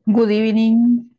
Good evening.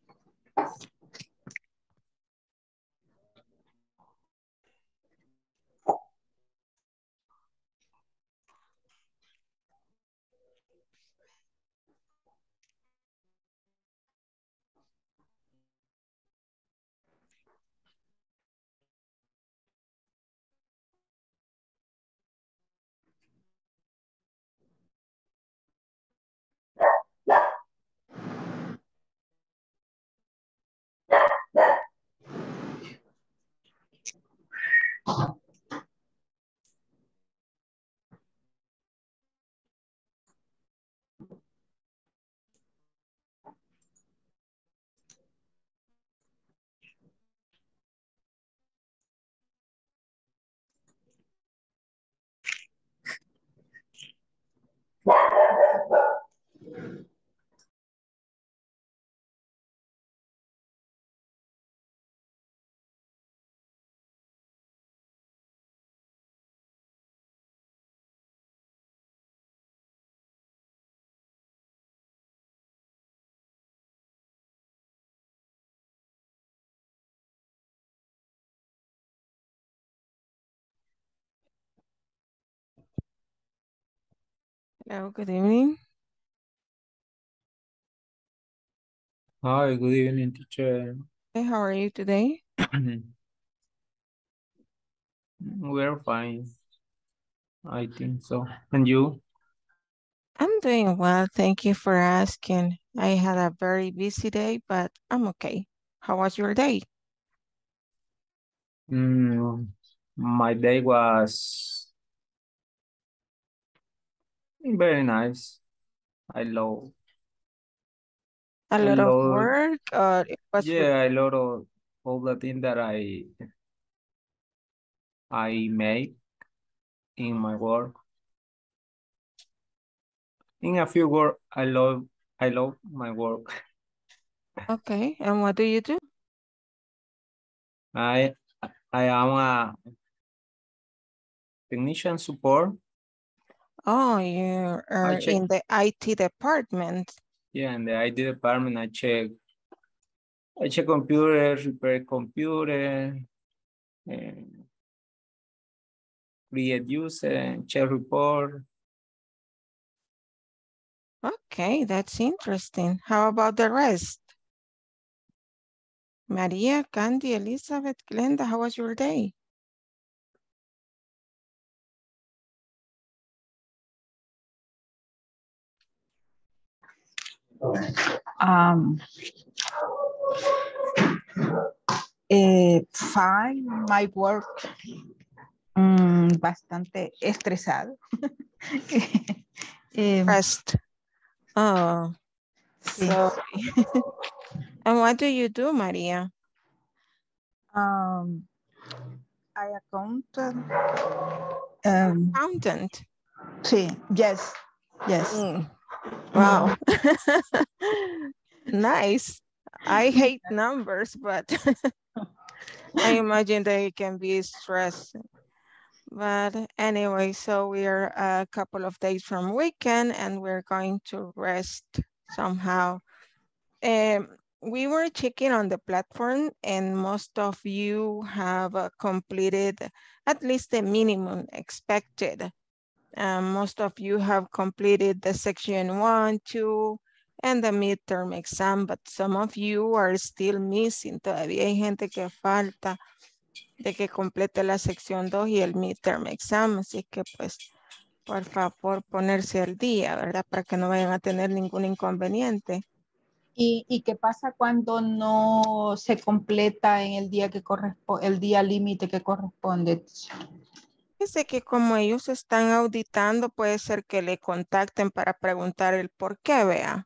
Hello, good evening. Hi, good evening, teacher. Hey, how are you today? We're fine, I think so. And you? I'm doing well. Thank you for asking. I had a very busy day, but I'm okay. How was your day? Mm, my day was very nice. I love, A I lot of love, work, or it was yeah, I love all the things that I made in my work. In a few words, I love my work. okay. And what do you do? I, I am a technician support. Oh, you I are check, in the IT department. yeah, in the IT department, I check computer, repair computer, and create user, check report. Okay, that's interesting. How about the rest? Maria, Candy, Elizabeth, Glenda, how was your day? Um, Fine, my work bastante estresado. Em, Rest. Oh, sí. sorry. And what do you do, Maria? Um, I accounted. Accountant. Sí, yes, yes. Mm, wow. Nice. I hate numbers, but I imagine they can be stressed. But anyway, so we are a couple of days from weekend and we're going to rest somehow. We were checking on the platform and most of you have completed at least the minimum expected. Most of you have completed the section 1, 2, and the midterm exam, but some of you are still missing. Todavía hay gente que falta de que complete la sección 2 y el midterm exam, así que pues por favor ponerse al día, ¿verdad? Para que no vayan a tener ningún inconveniente. ¿Y qué pasa cuando no se completa en el día que corresponde, el día límite que corresponde? Dice que como ellos están auditando, puede ser que le contacten para preguntar el por qué, vea.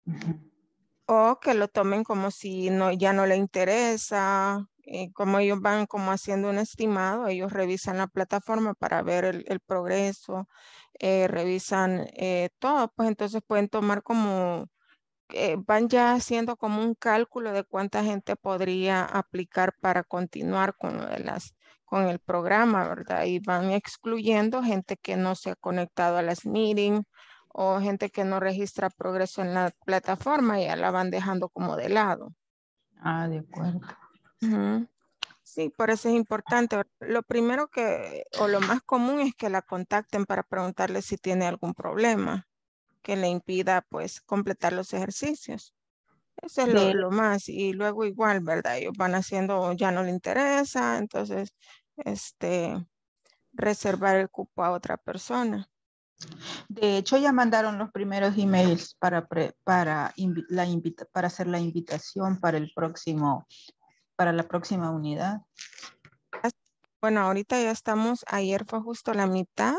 O que lo tomen como si no, ya no le interesa, como ellos van como haciendo un estimado, ellos revisan la plataforma para ver el progreso, revisan todo, pues entonces pueden tomar como, van ya haciendo como un cálculo de cuánta gente podría aplicar para continuar con lo de con el programa, ¿verdad? Y van excluyendo gente que no se ha conectado a las meetings o gente que no registra progreso en la plataforma, ya la van dejando como de lado. Ah, de acuerdo. Ujú. Sí, por eso es importante. Lo primero o lo más común es que la contacten para preguntarle si tiene algún problema que le impida, pues, completar los ejercicios. Eso es De, lo más. Y luego igual, ¿verdad? Ellos van haciendo, ya no le interesa, entonces, reservar el cupo a otra persona. de hecho, ya mandaron los primeros emails para hacer la invitación para la próxima unidad. Bueno, ahorita ya estamos, ayer fue justo la mitad.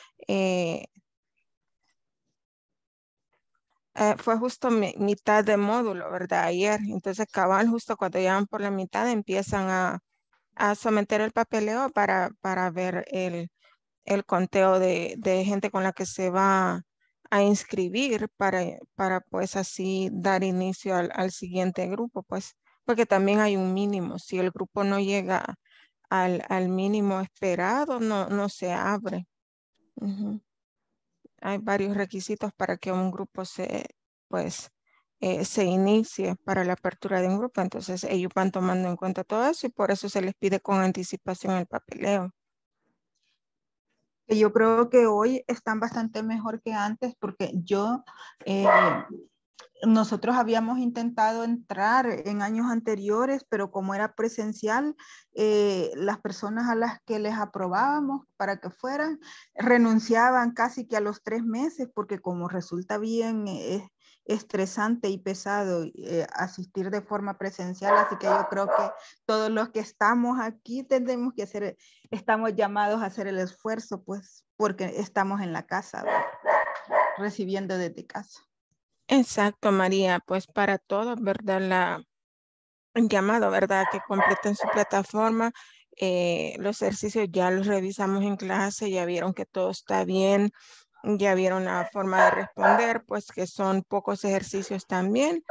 Fue justo mitad de módulo, ¿verdad? Ayer. Entonces, cabal, justo cuando ya van por la mitad, empiezan a someter el papeleo para ver el conteo de gente con la que se va a inscribir para pues así dar inicio al siguiente grupo, pues, porque también hay un mínimo. Si el grupo no llega al mínimo esperado, no se abre. Ujú. Hay varios requisitos para que un grupo pues, se inicie para la apertura de un grupo. Entonces ellos van tomando en cuenta todo eso y por eso se les pide con anticipación el papeleo. Yo creo que hoy están bastante mejor que antes porque nosotros habíamos intentado entrar en años anteriores, pero como era presencial, las personas a las que les aprobábamos para que fueran, renunciaban casi que a los 3 meses, porque como resulta bien estresante y pesado asistir de forma presencial, así que yo creo que todos los que estamos aquí estamos llamados a hacer el esfuerzo, pues, porque estamos en la casa, ¿verdad? Recibiendo desde casa. Exacto, María, pues para todos, ¿verdad? El llamado, ¿verdad? Que completen su plataforma. Los ejercicios ya los revisamos en clase, ya vieron que todo está bien, ya vieron la forma de responder, pues que son pocos ejercicios también.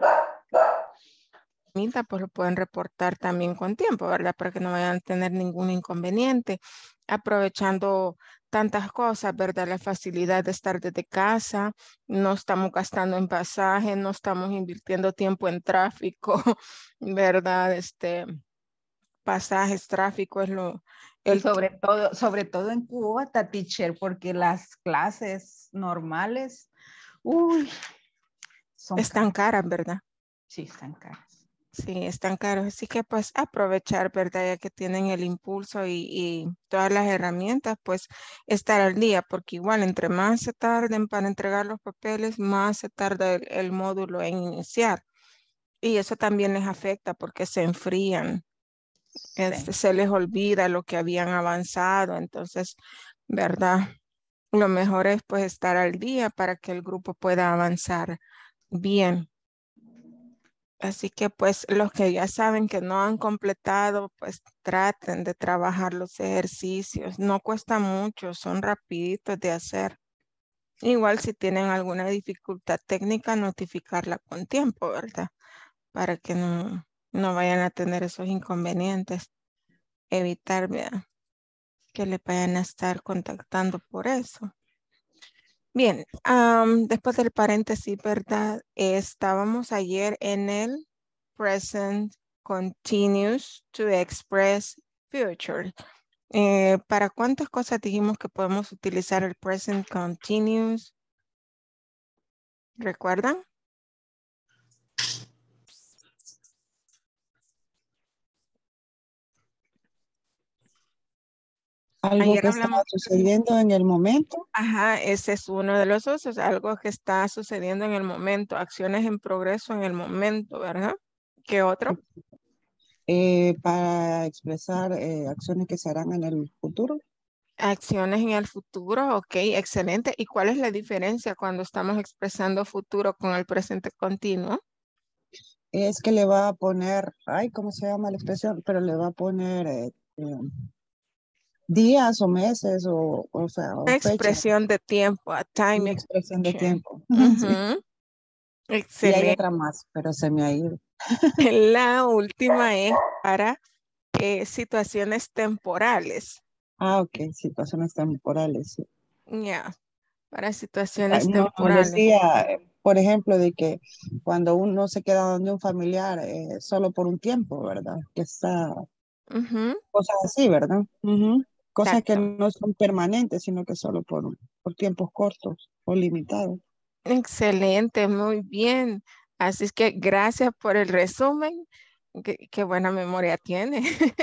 Pues lo pueden reportar también con tiempo, ¿verdad? Para que no vayan a tener ningún inconveniente. Aprovechando tantas cosas, ¿verdad? La facilidad de estar desde casa, no estamos gastando en pasaje, no estamos invirtiendo tiempo en tráfico, ¿verdad? Pasajes, tráfico es Y sobre todo en Cubota, teacher, porque las clases normales, uy, son están caras. caras, ¿verdad? Sí, están caras. Sí, están caros. Así que pues aprovechar, ¿verdad? Ya que tienen el impulso y todas las herramientas, pues estar al día, porque igual entre más se tarden para entregar los papeles, más se tarda el módulo en iniciar. Y eso también les afecta porque se enfrían, Sí. se les olvida lo que habían avanzado. Entonces, ¿verdad? Lo mejor es pues estar al día para que el grupo pueda avanzar bien. Así que pues los que ya saben que no han completado, pues traten de trabajar los ejercicios. No cuesta mucho, son rapiditos de hacer. Igual si tienen alguna dificultad técnica, notificarla con tiempo, ¿verdad? Para que no vayan a tener esos inconvenientes. Evitar, ¿verdad? Que le vayan a estar contactando por eso. Bien, después del paréntesis, ¿verdad? Estábamos ayer en el present continuous to express future. ¿Para cuántas cosas dijimos que podemos utilizar el present continuous? ¿Recuerdan? Algo Ayer que está hablamos, sucediendo en el momento. ajá, ese es uno de los usos, algo que está sucediendo en el momento, acciones en progreso en el momento, ¿verdad? ¿Qué otro? Para expresar acciones que se harán en el futuro. Acciones en el futuro, ok, excelente. ¿Y cuál es la diferencia cuando estamos expresando futuro con el presente continuo? Es que le va a poner, ay, ¿cómo se llama la expresión? Pero le va a poner días o meses o sea, o fecha, Expresión de tiempo, a time una expresión de expression. tiempo. Sí. Ujú, Y hay excelente. otra más, pero se me ha ido. La última es para situaciones temporales. Ah, ok, situaciones temporales. Sí. Ya. para situaciones No, temporales. decía, por ejemplo, de que cuando uno se queda donde un familiar solo por un tiempo, ¿verdad? Que está, Ujú, cosas así, ¿verdad? Ujú. Cosas que exacto. no son permanentes, sino que solo por tiempos cortos o limitados. Excelente, muy bien. Así es que gracias por el resumen. Qué buena memoria tiene.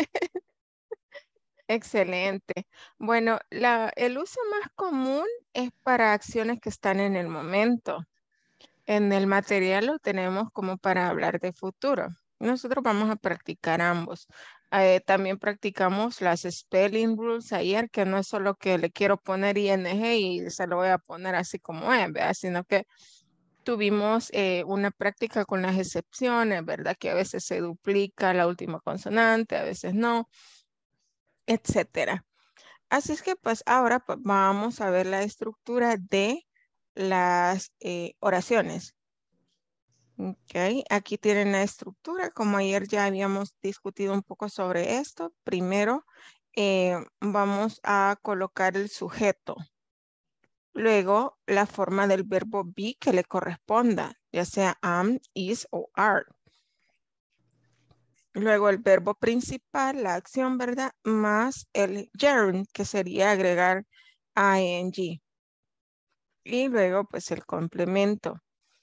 Excelente. Bueno, el uso más común es para acciones que están en el momento. En el material lo tenemos como para hablar de futuro. Nosotros vamos a practicar ambos. También practicamos las spelling rules ayer, que no es solo que le quiero poner ing y se lo voy a poner así como es, ¿verdad? Sino que tuvimos una práctica con las excepciones, ¿verdad? Que a veces se duplica la última consonante, a veces no, etcétera. Así es que pues ahora pues, vamos a ver la estructura de las oraciones. Ok, aquí tienen la estructura, como ayer ya habíamos discutido un poco sobre esto. Primero vamos a colocar el sujeto. Luego la forma del verbo be que le corresponda, ya sea am, is o are. Luego el verbo principal, la acción, ¿verdad? Más el gerund, que sería agregar ing. Y luego pues el complemento.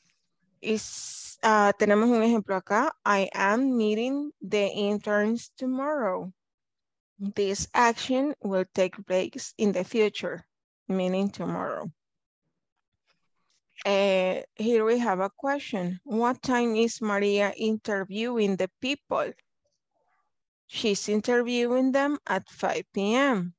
Tenemos un ejemplo acá. I am meeting the interns tomorrow. This action will take place in the future, meaning tomorrow. Here we have a question. What time is Maria interviewing the people? She's interviewing them at 5 p.m.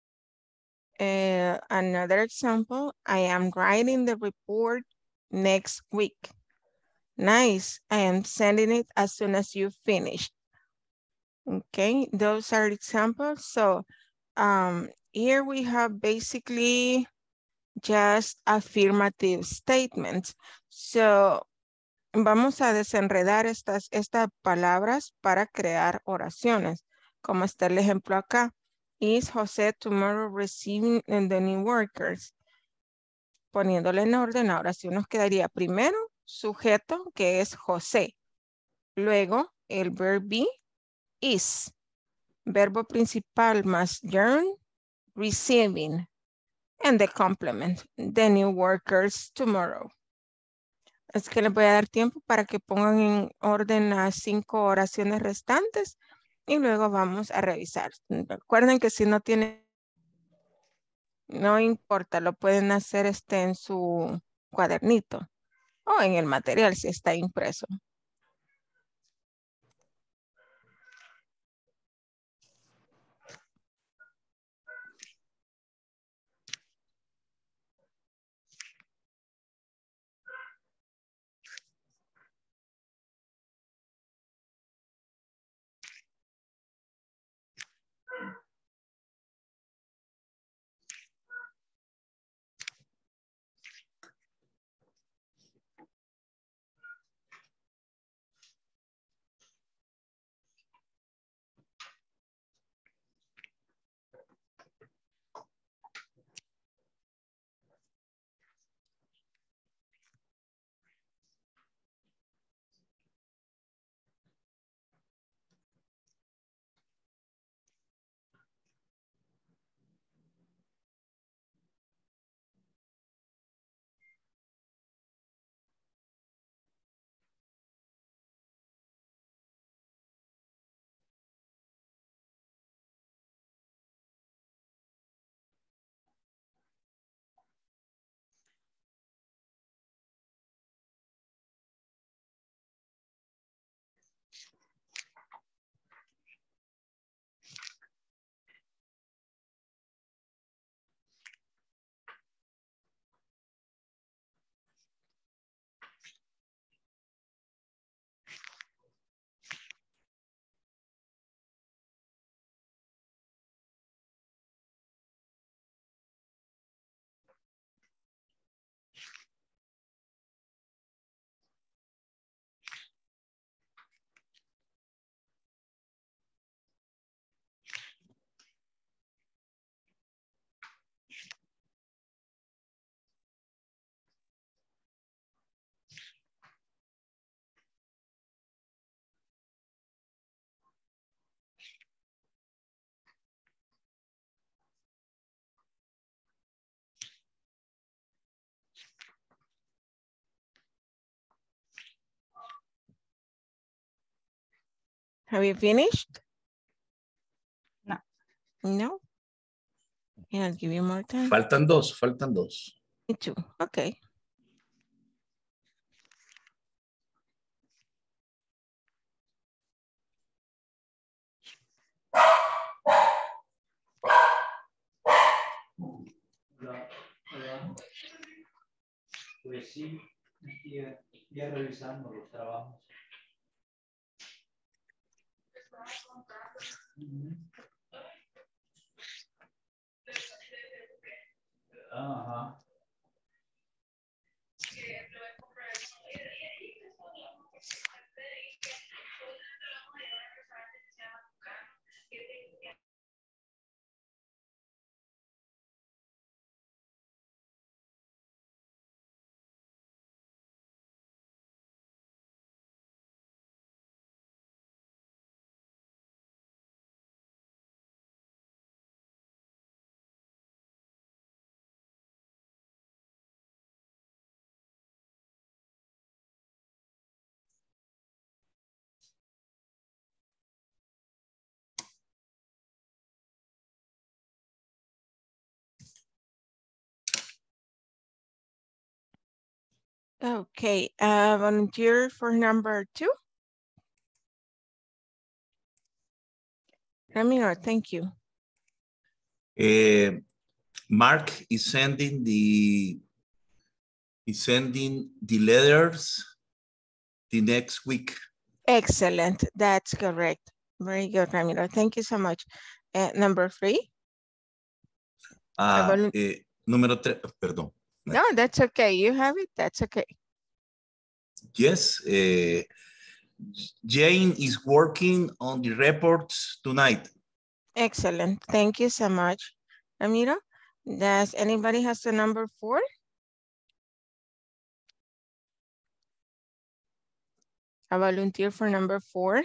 Another example, I am writing the report next week. Nice. I am sending it as soon as you finish. Okay, those are examples. So here we have basically just affirmative statements. So vamos a desenredar estas palabras para crear oraciones. Como está el ejemplo acá. Is José tomorrow receiving the new workers? Poniéndole en orden, ahora sí nos quedaría primero sujeto, que es José. Luego el verbo be, is. Verbo principal más gerund, receiving. And the complement, the new workers tomorrow. Es que les voy a dar tiempo para que pongan en orden las 5 oraciones restantes y luego vamos a revisar. Recuerden que si no tienen, no importa, lo pueden hacer en su cuadernito o en el material si está impreso. Have you finished? No. No? Yeah, I'll give you more time. Faltan dos, faltan dos. Me too. Okay. Pues sí, ya revisando los trabajos. Ajá. Okay, volunteer for number 2. Ramiro, thank you. Mark is sending the letters the next week. Excellent, that's correct. Very good, Ramiro. Thank you so much. Number 3. Número 3, perdón. No, that's okay. You have it, that's okay. Yes, Jane is working on the reports tonight. Excellent, thank you so much. Ramiro, does anybody has the number 4? A volunteer for number 4.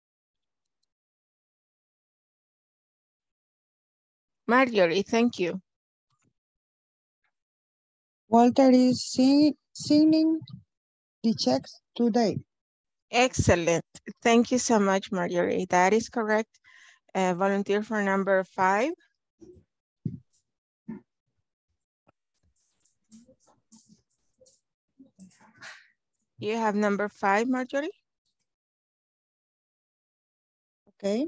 Marjorie, thank you. Walter is signing the checks today. Excellent. Thank you so much, Marjorie. That is correct. Volunteer for number 5. You have number 5, Marjorie? Okay.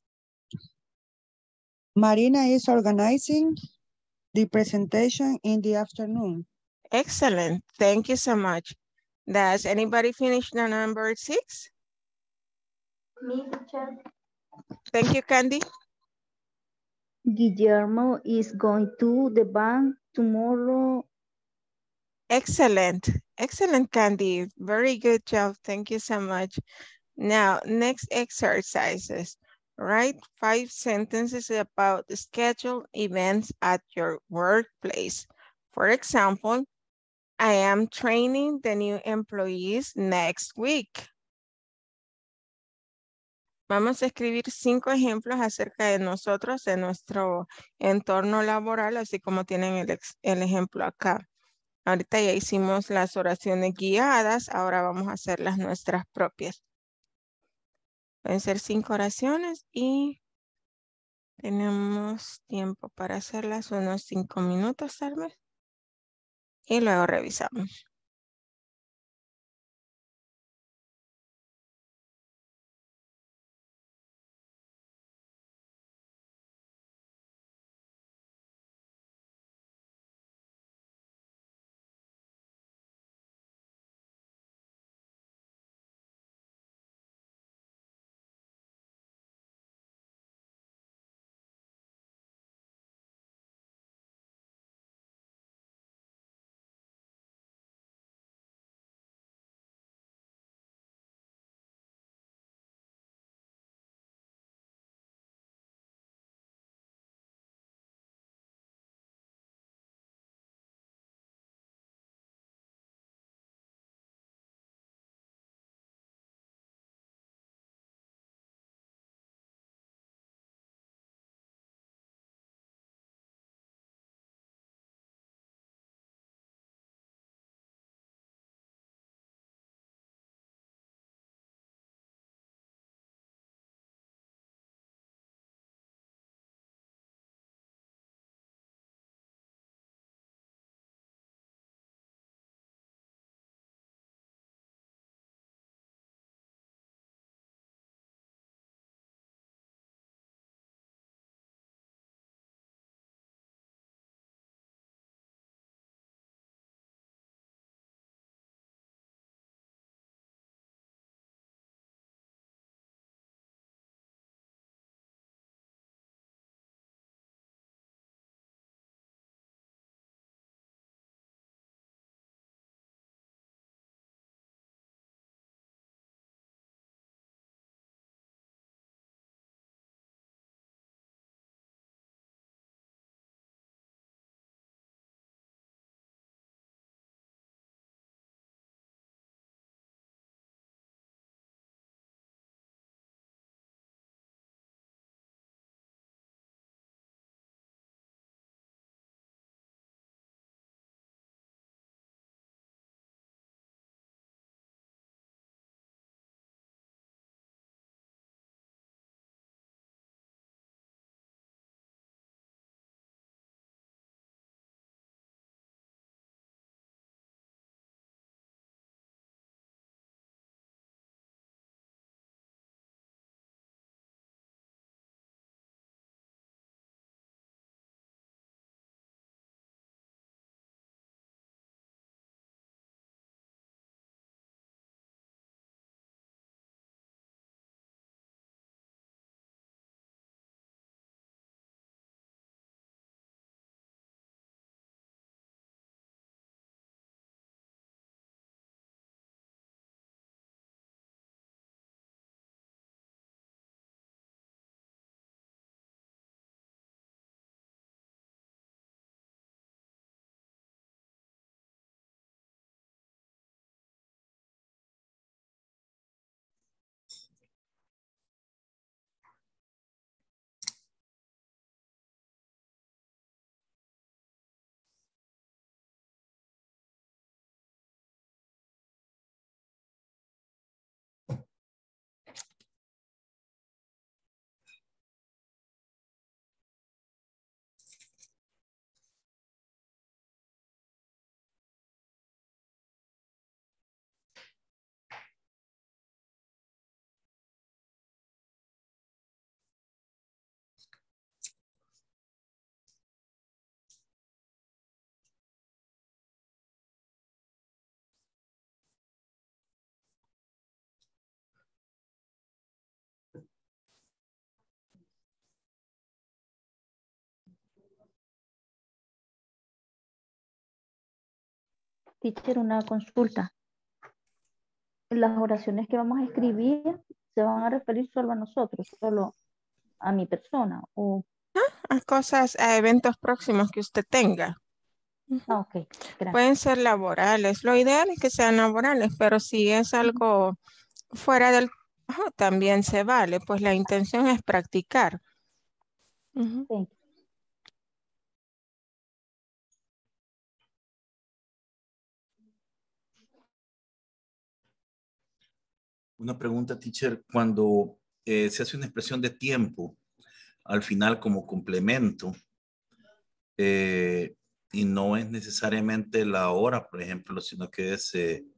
Marina is organizing the presentation in the afternoon. Excellent. Thank you so much. Does anybody finish the number 6? Me, teacher. Thank you, Candy. Guillermo is going to the bank tomorrow. Excellent. Excellent, Candy. Very good job. Thank you so much. Now, next exercises. Write 5 sentences about the scheduled events at your workplace. For example, I am training the new employees next week. Vamos a escribir 5 ejemplos acerca de nosotros, de nuestro entorno laboral, así como tienen el ejemplo acá. Ahorita ya hicimos las oraciones guiadas, ahora vamos a hacer las nuestras propias. Pueden ser 5 oraciones y tenemos tiempo para hacerlas, unos 5 minutos tal vez. Y luego revisamos. Teacher, una consulta. Las oraciones que vamos a escribir se van a referir solo a nosotros, solo a mi persona. O, A cosas, a eventos próximos que usted tenga. Ujú. ok, gracias. Pueden ser laborales. Lo ideal es que sean laborales, pero si es algo fuera del también se vale, pues la intención es practicar. Ujú. Thank you. Una pregunta, teacher, cuando se hace una expresión de tiempo al final como complemento y no es necesariamente la hora, por ejemplo, sino que es,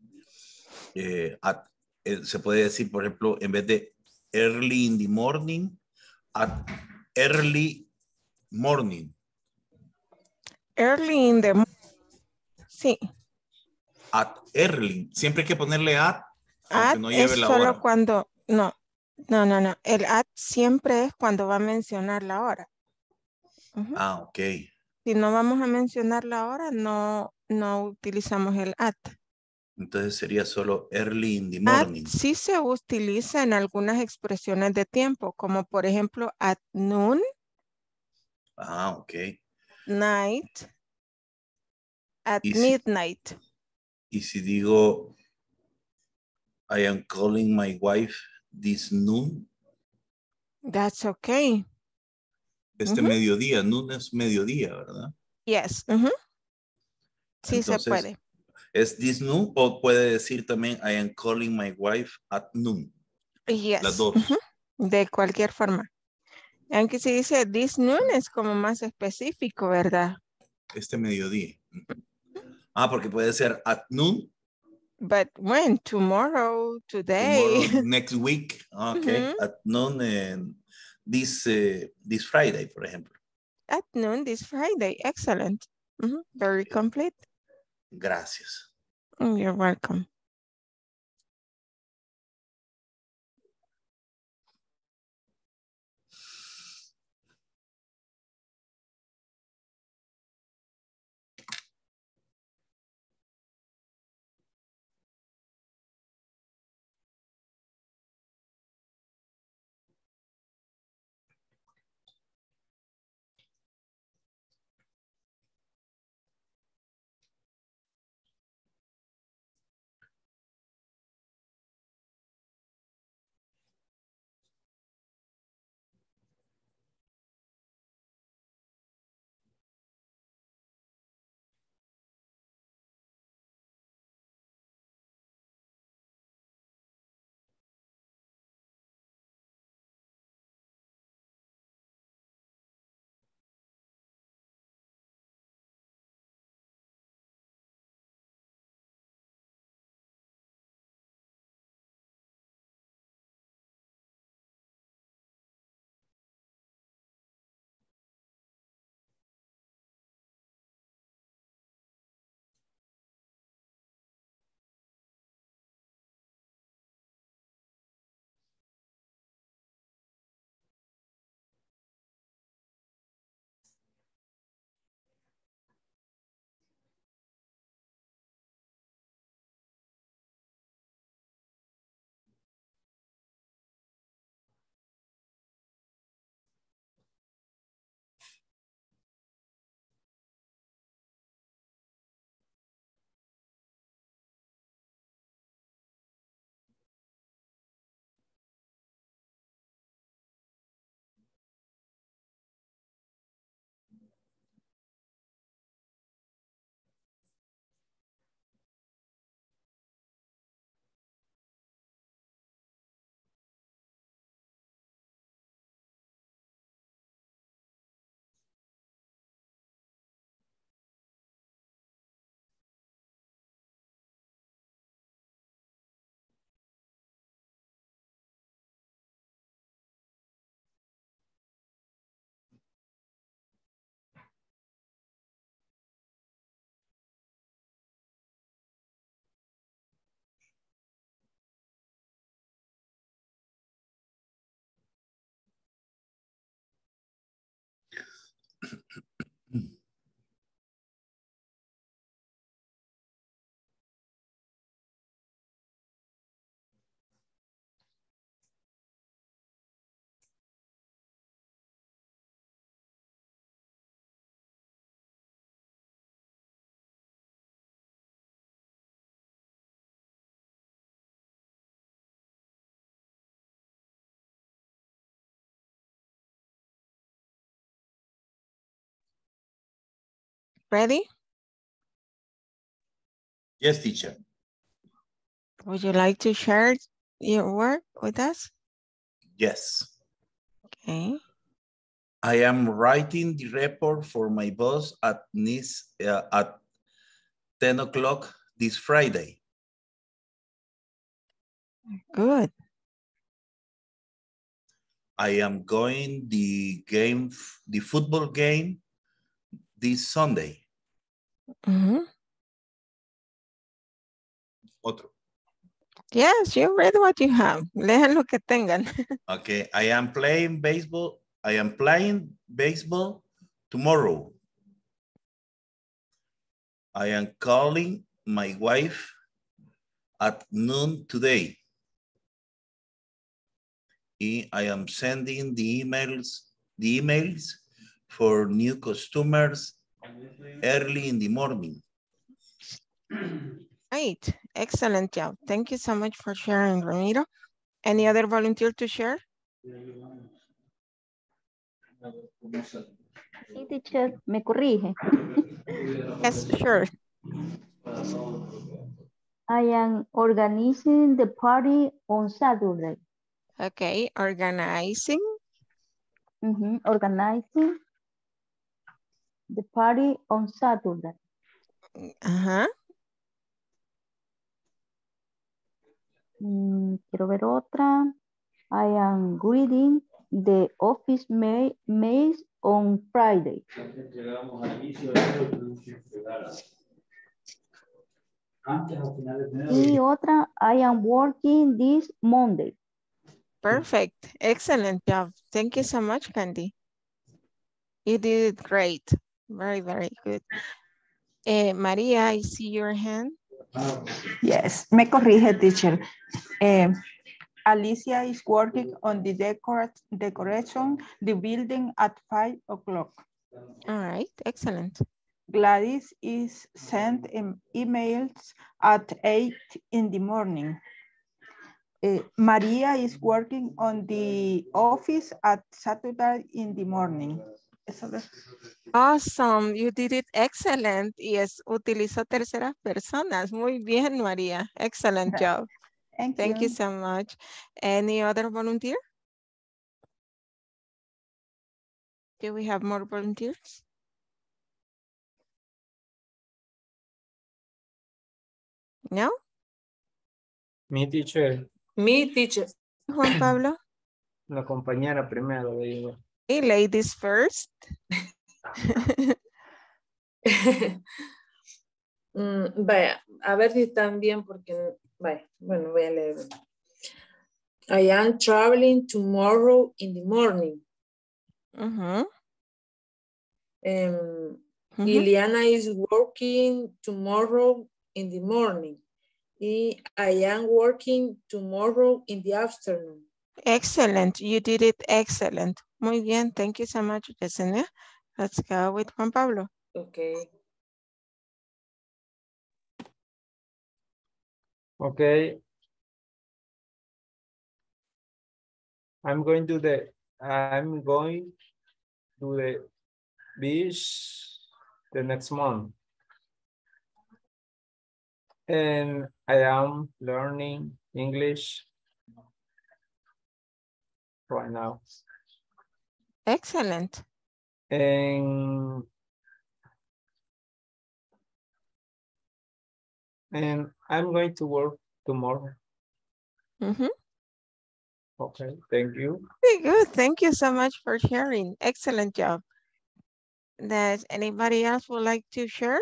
se puede decir, por ejemplo, en vez de early in the morning, at early morning, Early in the sí. at early. Siempre hay que ponerle at, aunque At no es lleve la solo hora. cuando, no, no, no, no. El at siempre es cuando va a mencionar la hora. Ujú. Ah, ok. Si no vamos a mencionar la hora, no, no utilizamos el at. Entonces sería solo early in the At morning. sí se utiliza en algunas expresiones de tiempo, como por ejemplo at noon, Ah, ok. night, at Y si, midnight. y si digo, I am calling my wife this noon, That's okay. este Ujú. mediodía, noon es mediodía, ¿verdad? Yes. Ujú. Sí se Entonces, puede. ¿es this noon o puede decir también I am calling my wife at noon? Las Yes. Ujú. dos, De cualquier forma. Aunque si dice this noon es como más específico, ¿verdad? este mediodía. Ah, porque puede ser at noon, But when? Tomorrow, today. tomorrow, next week. Ah, ok, Ujú. at noon this Friday, por ejemplo. At noon this Friday. Excellent. Ujú. Very complete. Gracias. You're welcome. Ready? Yes, teacher. Would you like to share your work with us? Yes. Okay. I am writing the report for my boss at Nice at 10 o'clock this Friday. Good. I am going the football game this Sunday. Mm-hmm. Otro. Yes, you read what you have. Lean lo que tengan. Okay, I am playing baseball. I am playing baseball tomorrow. I am calling my wife at noon today. I am sending the emails for new customers early in the morning. Great. Excellent job. Thank you so much for sharing, Ramiro. Any other volunteer to share? Sí, teacher, me corrige. Yes, sure. I am organizing the party on Saturday. Okay, organizing. Organizing the party on Saturday. Uh-huh. Quiero ver otra. I am greeting the office mails on Friday. Y otra, I am working this Monday. Perfect. Excellent job. Thank you so much, Candy. You did it great. Very, very good. Maria, I see your hand. Yes, me corrige, teacher. Alicia is working on the decoration, the building at 5 o'clock. All right, excellent. Gladys is sent emails at 8 in the morning. Maria is working on the office at Saturday in the morning. Awesome, you did it excellent. Yes, utilizó terceras personas. Muy bien, María. Excellent job. Thank you so much. Any other volunteer? Do we have more volunteers? No? Mi teacher. Me, teacher. Juan Pablo? La compañera primero, digo. Hey, ladies first. Vaya, a ver si están bien porque, vaya, bueno, voy a leer. I am traveling tomorrow in the morning. Iliana is working tomorrow in the morning. I am working tomorrow in the afternoon. Excellent. You did it excellent. Muy bien. Thank you so much, Yesenia. Let's go with Juan Pablo. Okay. Okay. I'm going to the beach the next month. And I am learning English right now. Excellent. And I'm going to work tomorrow. Okay, thank you. Very good. Thank you so much for sharing. Excellent job. Does anybody else would like to share?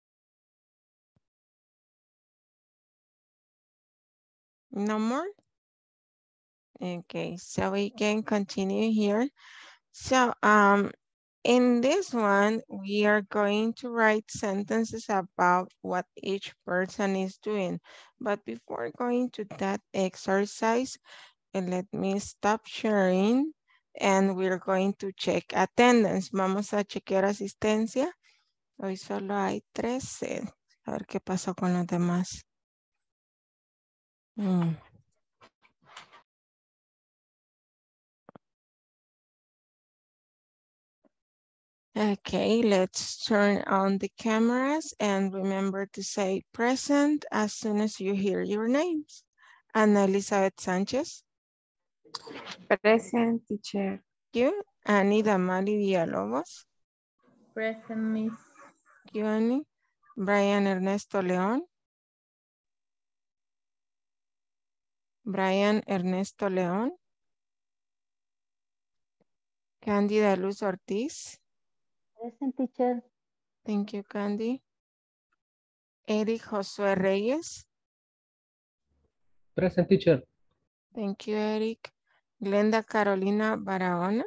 No more? Okay, so we can continue here. So in this one, we are going to write sentences about what each person is doing. But before going to that exercise, let me stop sharing and we're going to check attendance. Vamos a chequear asistencia. Hoy solo hay 13. A ver qué pasó con los demás. Okay, let's turn on the cameras and remember to say present as soon as you hear your names. Ana Elizabeth Sanchez. Present, teacher. Thank you. Annie Damari Villalobos. Present, miss. Thank you, Annie. Brian Ernesto León. Brian Ernesto León. Cándida Luz Ortiz. Present, teacher. Thank you, Candy. Eric Josué Reyes. Present, teacher. Thank you, Eric. Glenda Carolina Barahona.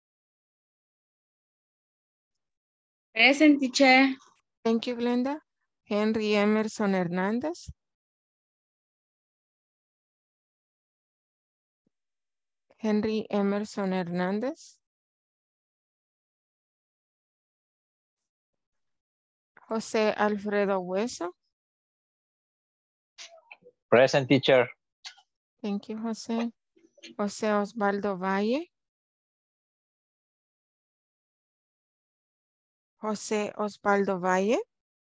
Present, teacher. Thank you, Glenda. Henry Emerson Hernández. Henry Emerson Hernández. José Alfredo Hueso. Present, teacher. Thank you, José. José Osvaldo Valle. José Osvaldo Valle.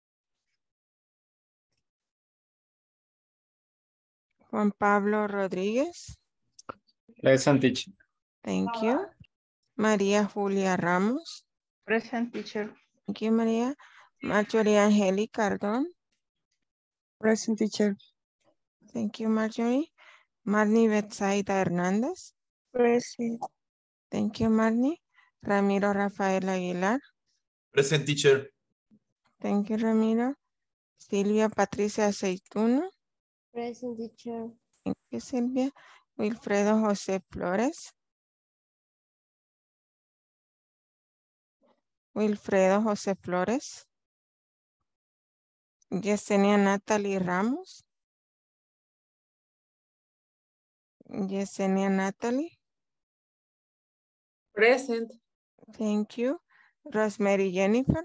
Juan Pablo Rodríguez. Present, teacher. Thank you. María Julia Ramos. Present, teacher. Thank you, María. Marjorie Angeli Cardón. Present, teacher. Thank you, Marjorie. Marnie Betsaida Hernández. Present. Thank you, Marnie. Ramiro Rafael Aguilar. Present, teacher. Thank you, Ramiro. Silvia Patricia Aceituno. Present, teacher. Thank you, Silvia. Wilfredo José Flores. Wilfredo José Flores. Yesenia Natalie Ramos. Yesenia Natalie. Present. Thank you. Rosemary Jennifer.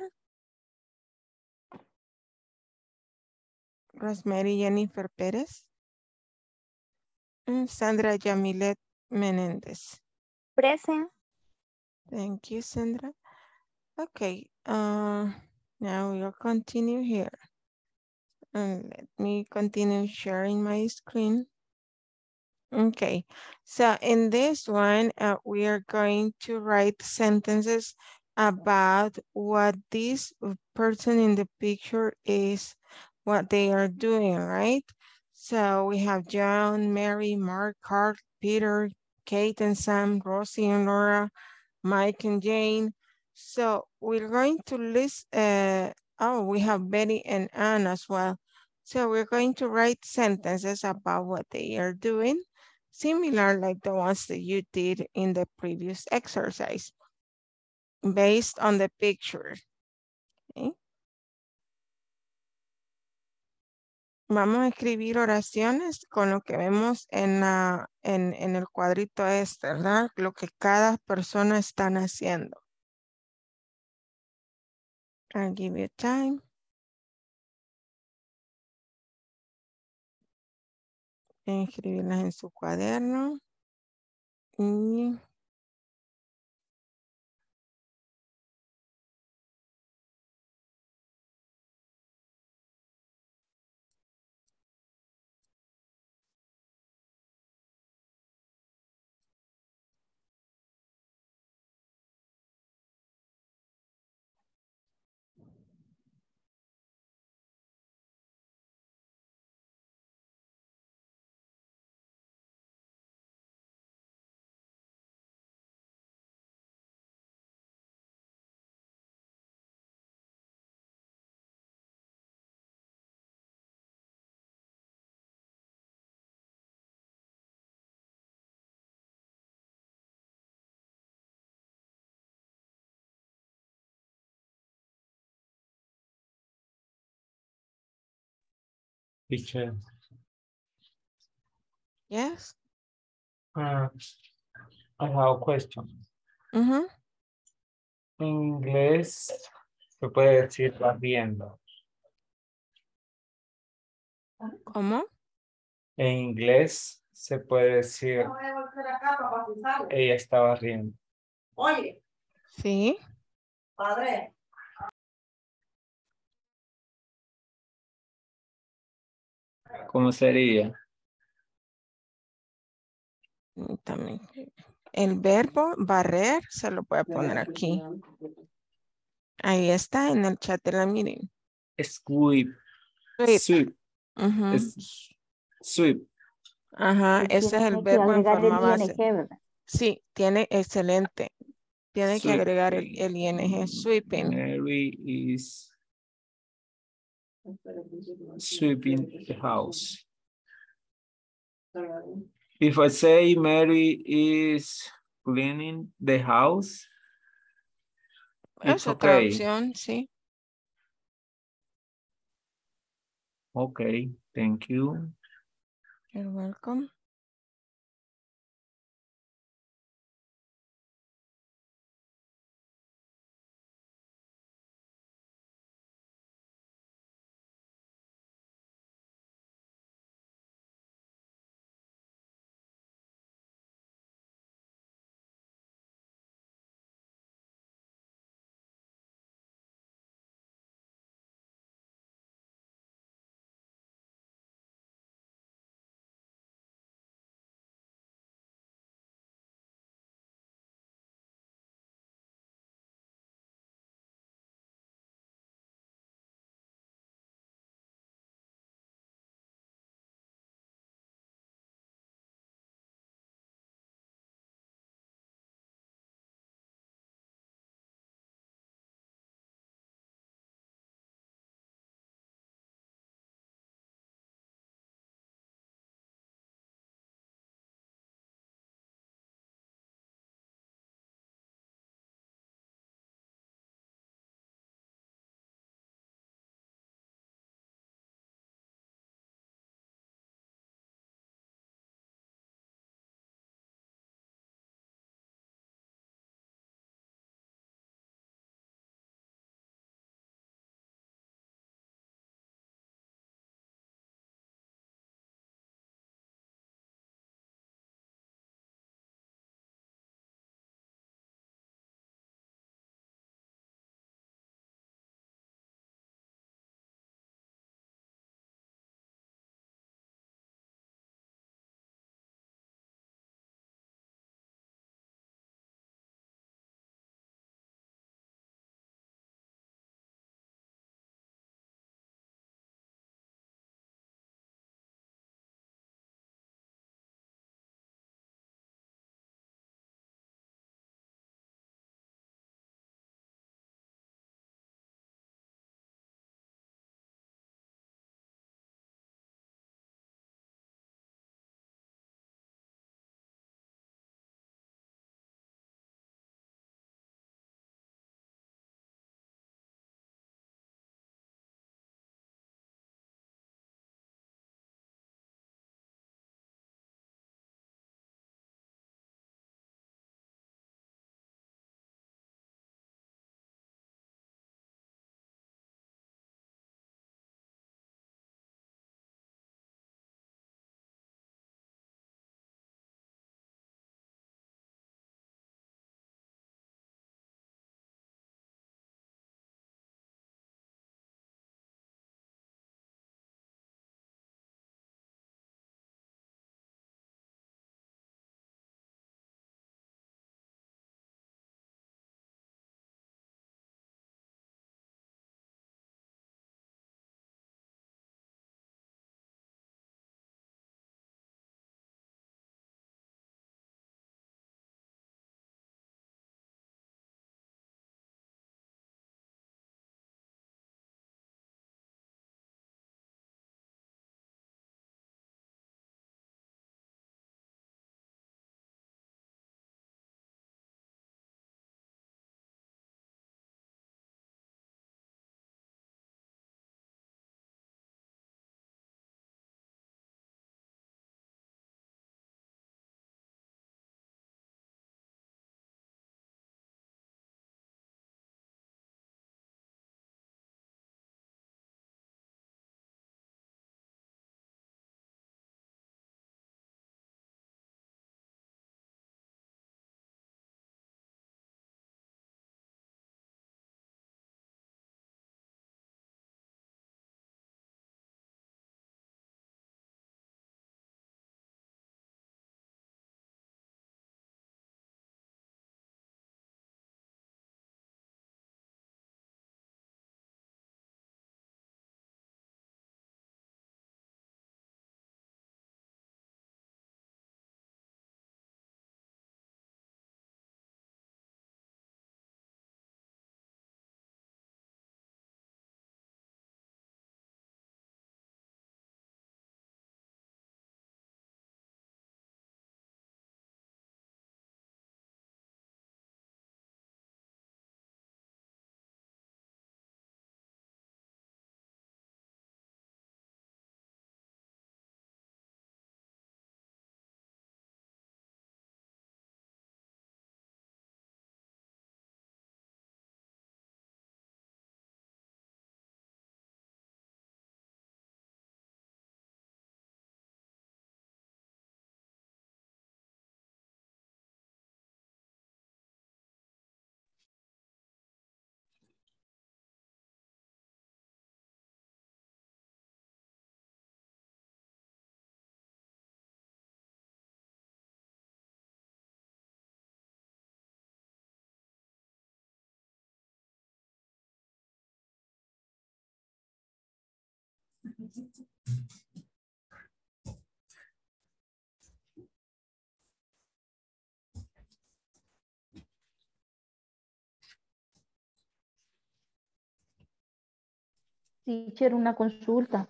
Rosemary Jennifer Pérez. And Sandra Yamilet Menéndez. Present. Thank you, Sandra. Okay, now we'll continue here. And let me continue sharing my screen. Okay, so in this one, we are going to write sentences about what this person in the picture is, what they are doing, right? So we have John, Mary, Mark, Carl, Peter, Kate and Sam, Rosie and Laura, Mike and Jane. So we're going to list, we have Betty and Anne as well. So we're going to write sentences about what they are doing, similar like the ones that you did in the previous exercise, based on the picture. Okay. Vamos a escribir oraciones con lo que vemos en el cuadrito este, ¿verdad? Lo que cada persona está haciendo. I'll give you time. Escribirlas en su cuaderno. Y Teacher. yes. I have a question. Uh-huh. En inglés se puede decir barriendo. ¿Cómo? En inglés se puede decir ella está barriendo. Sí. Padre. ¿Cómo sería? También. El verbo barrer se lo voy a poner aquí. Ahí está en el chat de la meeting. Sweep. Sweep. Sweep. Ujú. Sweep. Ajá, Y ese es el tiene que verbo en agregar forma el base. ing, ¿verdad? Sí, tiene excelente. Tiene que agregar el Sweeping. ing, sweeping. Mary is sweeping the house. If I say Mary is cleaning the house, Es it's otra okay. opción, sí. Okay, thank you. You're welcome. Teacher, una consulta.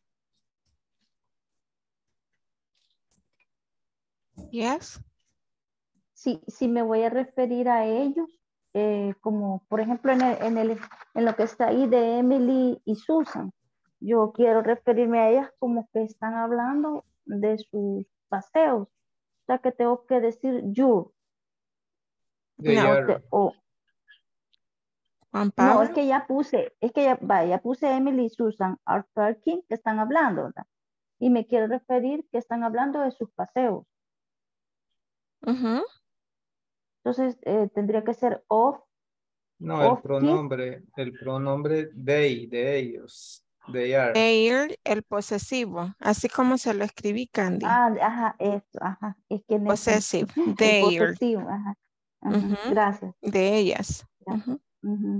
Yes. Si me voy a referir a ellos, como por ejemplo en lo que está ahí de Emily y Susan, yo quiero referirme a ellas como que están hablando de sus paseos. O sea que tengo que decir you. They No. are, Juan No, Pablo. es que ya puse Emily y Susan are talking, que están hablando, ¿verdad? Y me quiero referir que están hablando de sus paseos. Ujú. Entonces tendría que ser of no, of el pronombre they, de ellos. They are. They, el posesivo, así como se lo escribí, Candy. Ajá, eso, ajá. Es que en Possessive. el They, posesivo, ajá. Ajá, ujú, gracias. de ellas. Ya. Ujú. Ujú.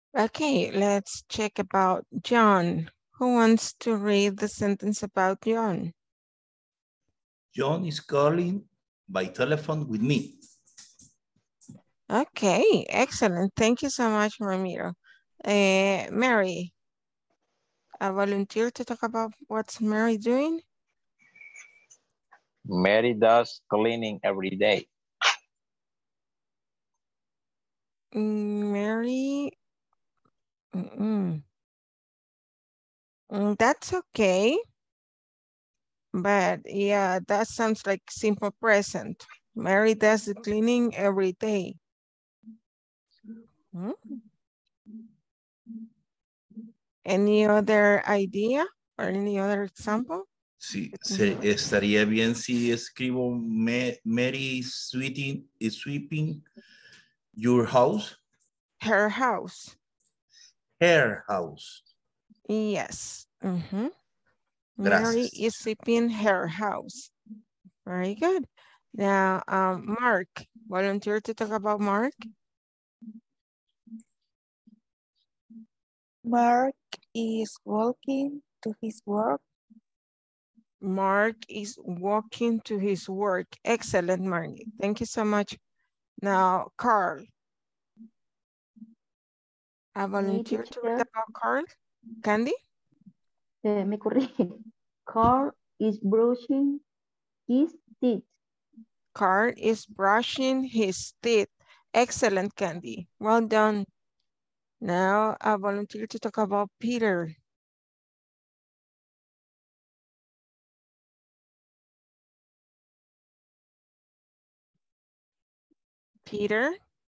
Okay, let's check about John. Who wants to read the sentence about John? John is calling by telephone with me. Okay, excellent. Thank you so much, Ramiro. Mary, a volunteer to talk about what's Mary doing? Mary does cleaning every day. Mary, that's okay. But yeah, that sounds like simple present. Mary does the cleaning every day. Hmm? Any other idea or any other example? Sí, estaría bien si escribo Mary is sweeping your house. Her house. Her house. Yes. Mary Gracias. is sweeping her house. Very good. Now, Mark, volunteer to talk about Mark. Mark is walking to his work. Mark is walking to his work. Excellent, Mark. Thank you so much. Now, Carl. A volunteer to read about Carl. Candy? Me corrige. Carl is brushing his teeth. Carl is brushing his teeth. Excellent, Candy. Well done. Now, a volunteer to talk about Peter. Peter?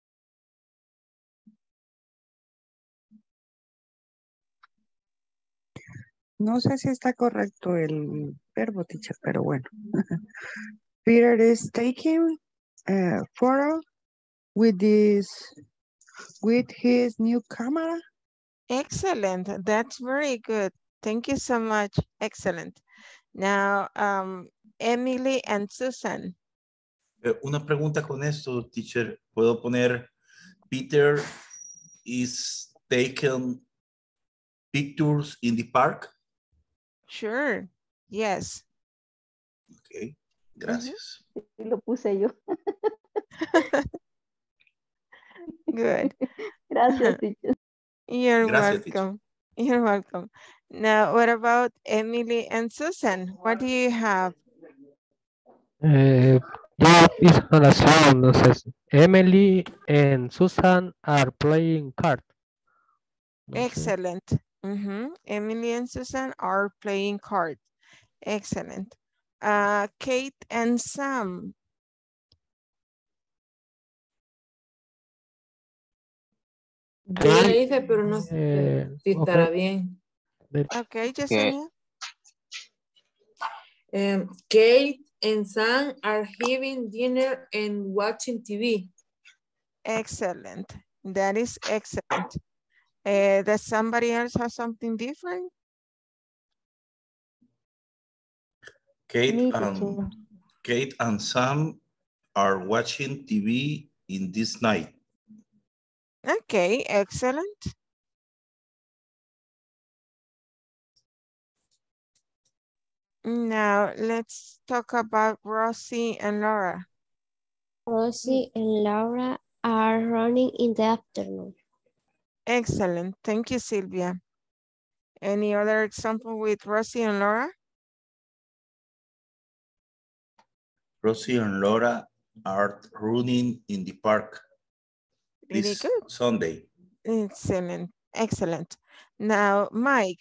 No sé si está correcto el verbo, teacher, pero bueno. Peter is taking a photo with his new camera. Excellent. That's very good. Thank you so much. Excellent. Now, Emily and Susan. Una pregunta con esto, teacher. ¿Puedo poner Peter is taking pictures in the park? Sure. Yes. Ok, gracias. Lo puse yo. Good. Gracias, teacher. You're Gracias, welcome. You're welcome. Now, what about Emily and Susan? What do you have? Ya hice oración, entonces Emily and Susan are playing cards. Excellent. Emily and Susan are playing cards. Excellent. Kate and Sam. Yo ya hice, pero no sé si estará bien. Okay, Yesenia. Kate and Sam are having dinner and watching TV. Excellent. That is excellent. Does somebody else have something different? Kate and Sam are watching TV in this night. Okay, excellent. Now let's talk about Rosie and Laura. Rosie and Laura are running in the afternoon. Excellent. Thank you, Sylvia. Any other example with Rosie and Laura? Rosie and Laura are running in the park this Sunday. Excellent. Excellent. Now, Mike.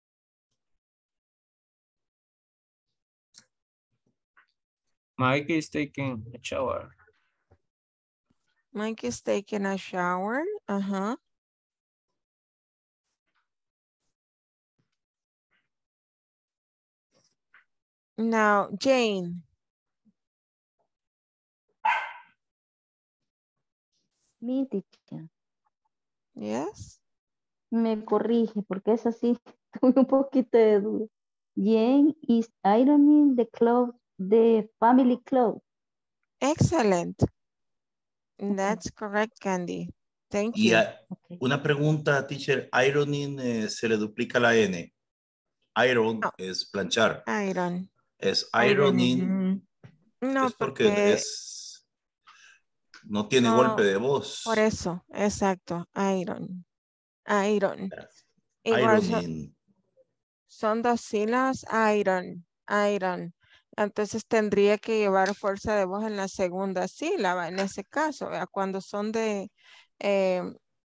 Mike is taking a shower. Mike is taking a shower. Now, Jane. Mi teacher. Yes. Me corrige porque es así. Tuve un poquito de duda. Jane is ironing the clothes, the family clothes. Excellent. That's correct, Candy. Thank Y you. una pregunta, teacher. Ironing se le duplica la N. Iron No, es planchar. iron. Es Ironing. ironing. No, Es porque porque no tiene golpe no, de por voz. eso, exacto, iron. Iron. Igual Ironing. son dos sílabas, iron, iron. Entonces tendría que llevar fuerza de voz en la segunda sílaba, en ese caso, ¿verdad? Cuando son eh,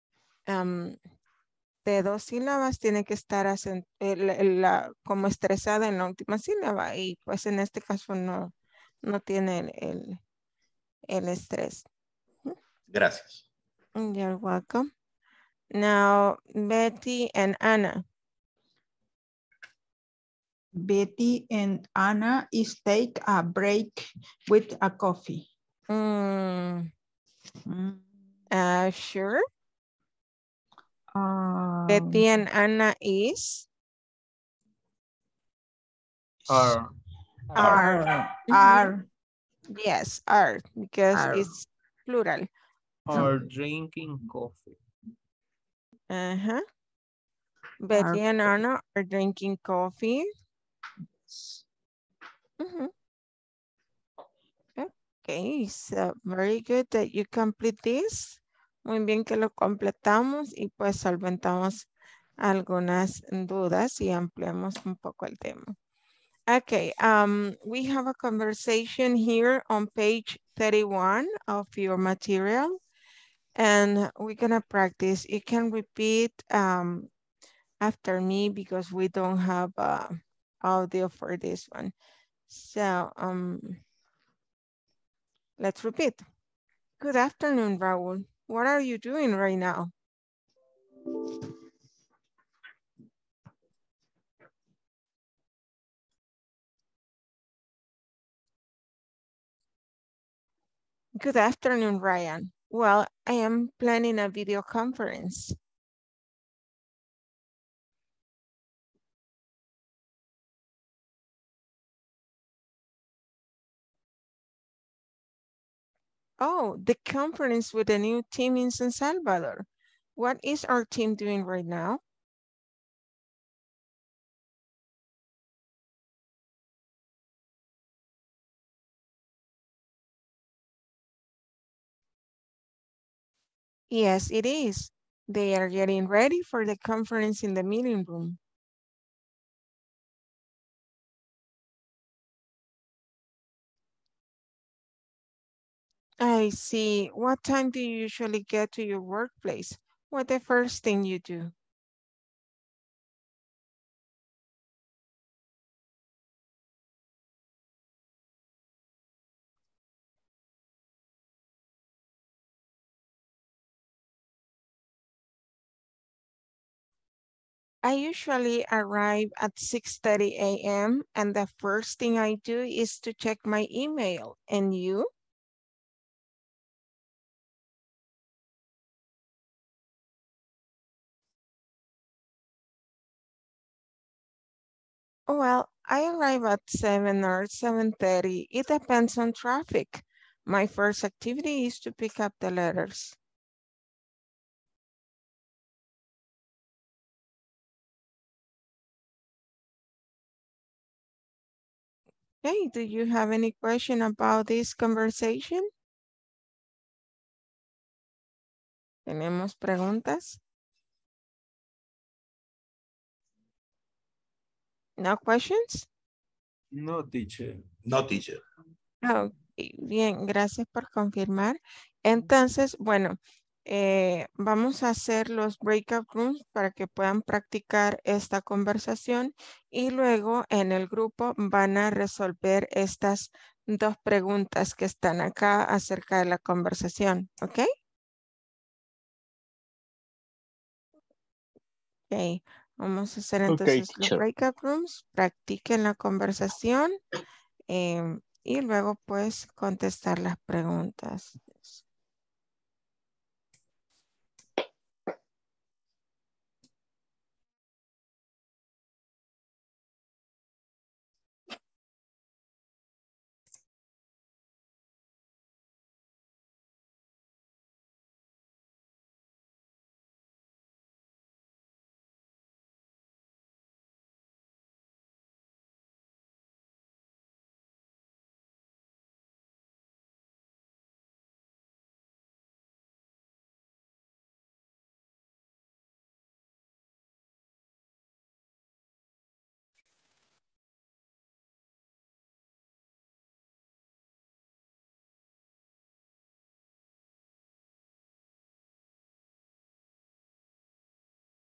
de dos sílabas, tiene que estar como estresada en la última sílaba, y pues en este caso no, no tiene el estrés. Gracias. You're welcome. Now, Betty and Anna. Betty and Anna is take a break with a coffee. Sure. Betty and Anna is? Are. Yes, are, because it's plural. Are drinking coffee. Betty and Anna are drinking coffee. Okay, so very good that you complete this. Muy bien que lo completamos y pues solventamos algunas dudas y ampliamos un poco el tema. Okay, we have a conversation here on page 31 of your material, and we're gonna practice. You can repeat after me because we don't have audio for this one. So let's repeat. Good afternoon, Raul. What are you doing right now? Good afternoon, Ryan. Well, I am planning a video conference. Oh, the conference with the new team in San Salvador. What is our team doing right now? Yes, it is. They are getting ready for the conference in the meeting room. I see. What time do you usually get to your workplace? What's the first thing you do? I usually arrive at 6:30 a.m. and the first thing I do is to check my email. And you? Well, I arrive at 7 or 7:30. It depends on traffic. My first activity is to pick up the letters. Hey, do you have any question about this conversation? ¿Tenemos preguntas? No questions? No, teacher. No, teacher. Ok, bien, gracias por confirmar. Entonces, bueno, vamos a hacer los breakout rooms para que puedan practicar esta conversación y luego en el grupo van a resolver estas dos preguntas que están acá acerca de la conversación, ¿ok? Ok, vamos a hacer entonces los breakout rooms, practiquen la conversación y luego pues contestar las preguntas.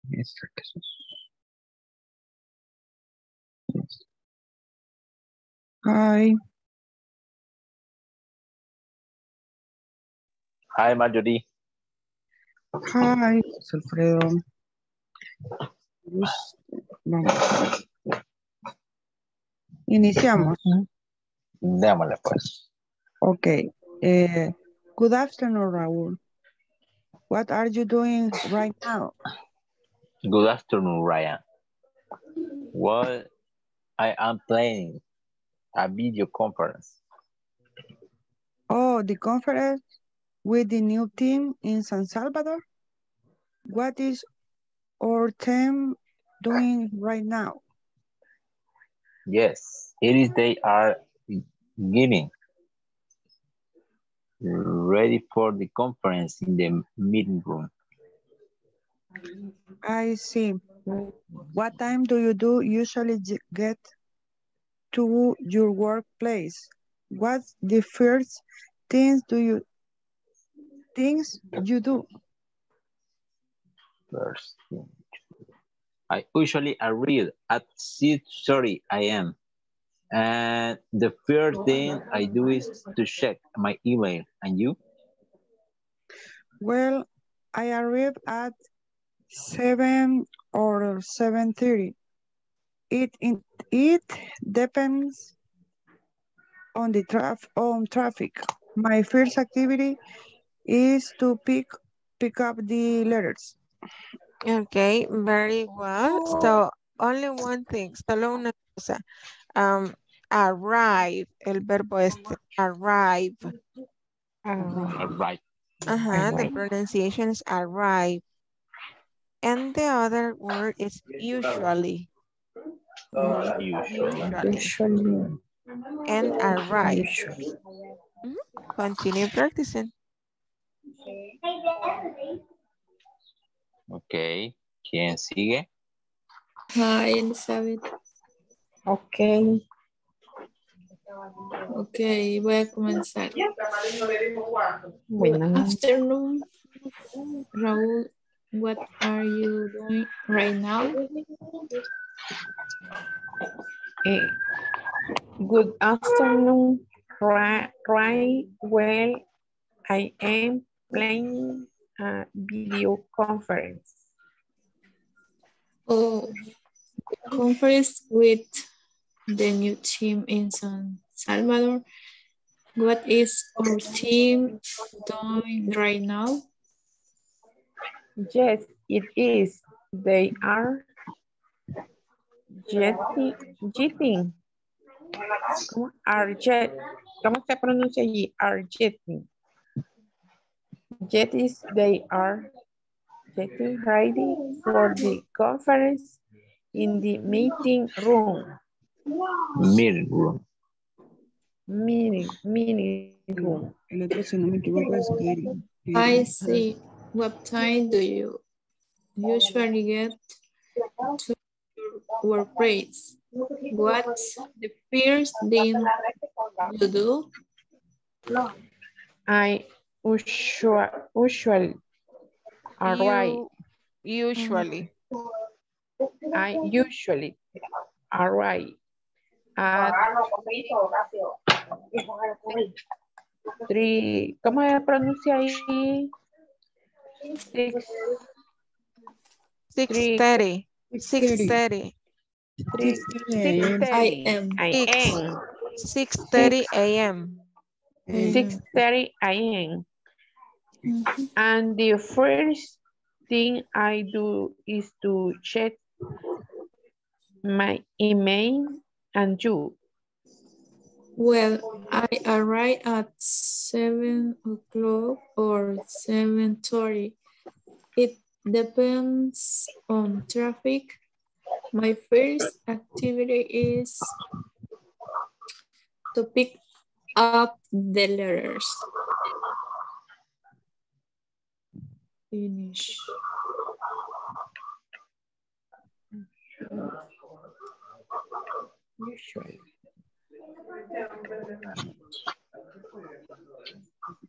Mr. Jesús. Hi. Hi, Marjorie. Hi, José Alfredo. Vamos. Iniciamos. Démosle pues. Okay. Good afternoon, Raúl. What are you doing right now? Good afternoon, Ryan. Well, I am playing a video conference. Oh, the conference with the new team in San Salvador? What is our team doing right now? Yes, it is they are getting ready for the conference in the meeting room. I see. What time do you usually get to your workplace? What's the first things you do? First thing. I usually arrive at 6:30 a.m. And the first thing I do is to check my email. And you? Well, I arrive at 7 or 7:30. It depends on the traffic. My first activity is to pick up the letters. Okay, very well. So, only one thing, solo una cosa. Arrive, el verbo arrive. Right. The pronunciation is arrive. And the other word is usually. Usually. And arrive. Continue practicing. Ok. ¿Quién sigue? Hi, Elizabeth. Ok. Ok, voy a comenzar. Bueno. Good afternoon, Raúl. What are you doing right now? Good afternoon, right. Well, I am playing a video conference. Oh, conference with the new team in San Salvador. What is our team doing right now? Yes, it is. They are jetting. ¿Cómo se pronuncia allí? Are jetting. They are getting ready for the conference in the meeting room. Meeting room. Meeting room. El otro, si no me equivoco, es getting. I see. What time do you usually get to your workplace? What's the first thing you do? I usually arrive. Usually. I usually arrive at 3. ¿Cómo se pronuncia ahí? 6:30. 6:30. 6:30 a.m. 6:30 a.m. And the first thing I do is to check my email. And you? Well, I arrive at 7 o'clock or 7:30. It depends on traffic. My first activity is to pick up the letters. Finish. Usually.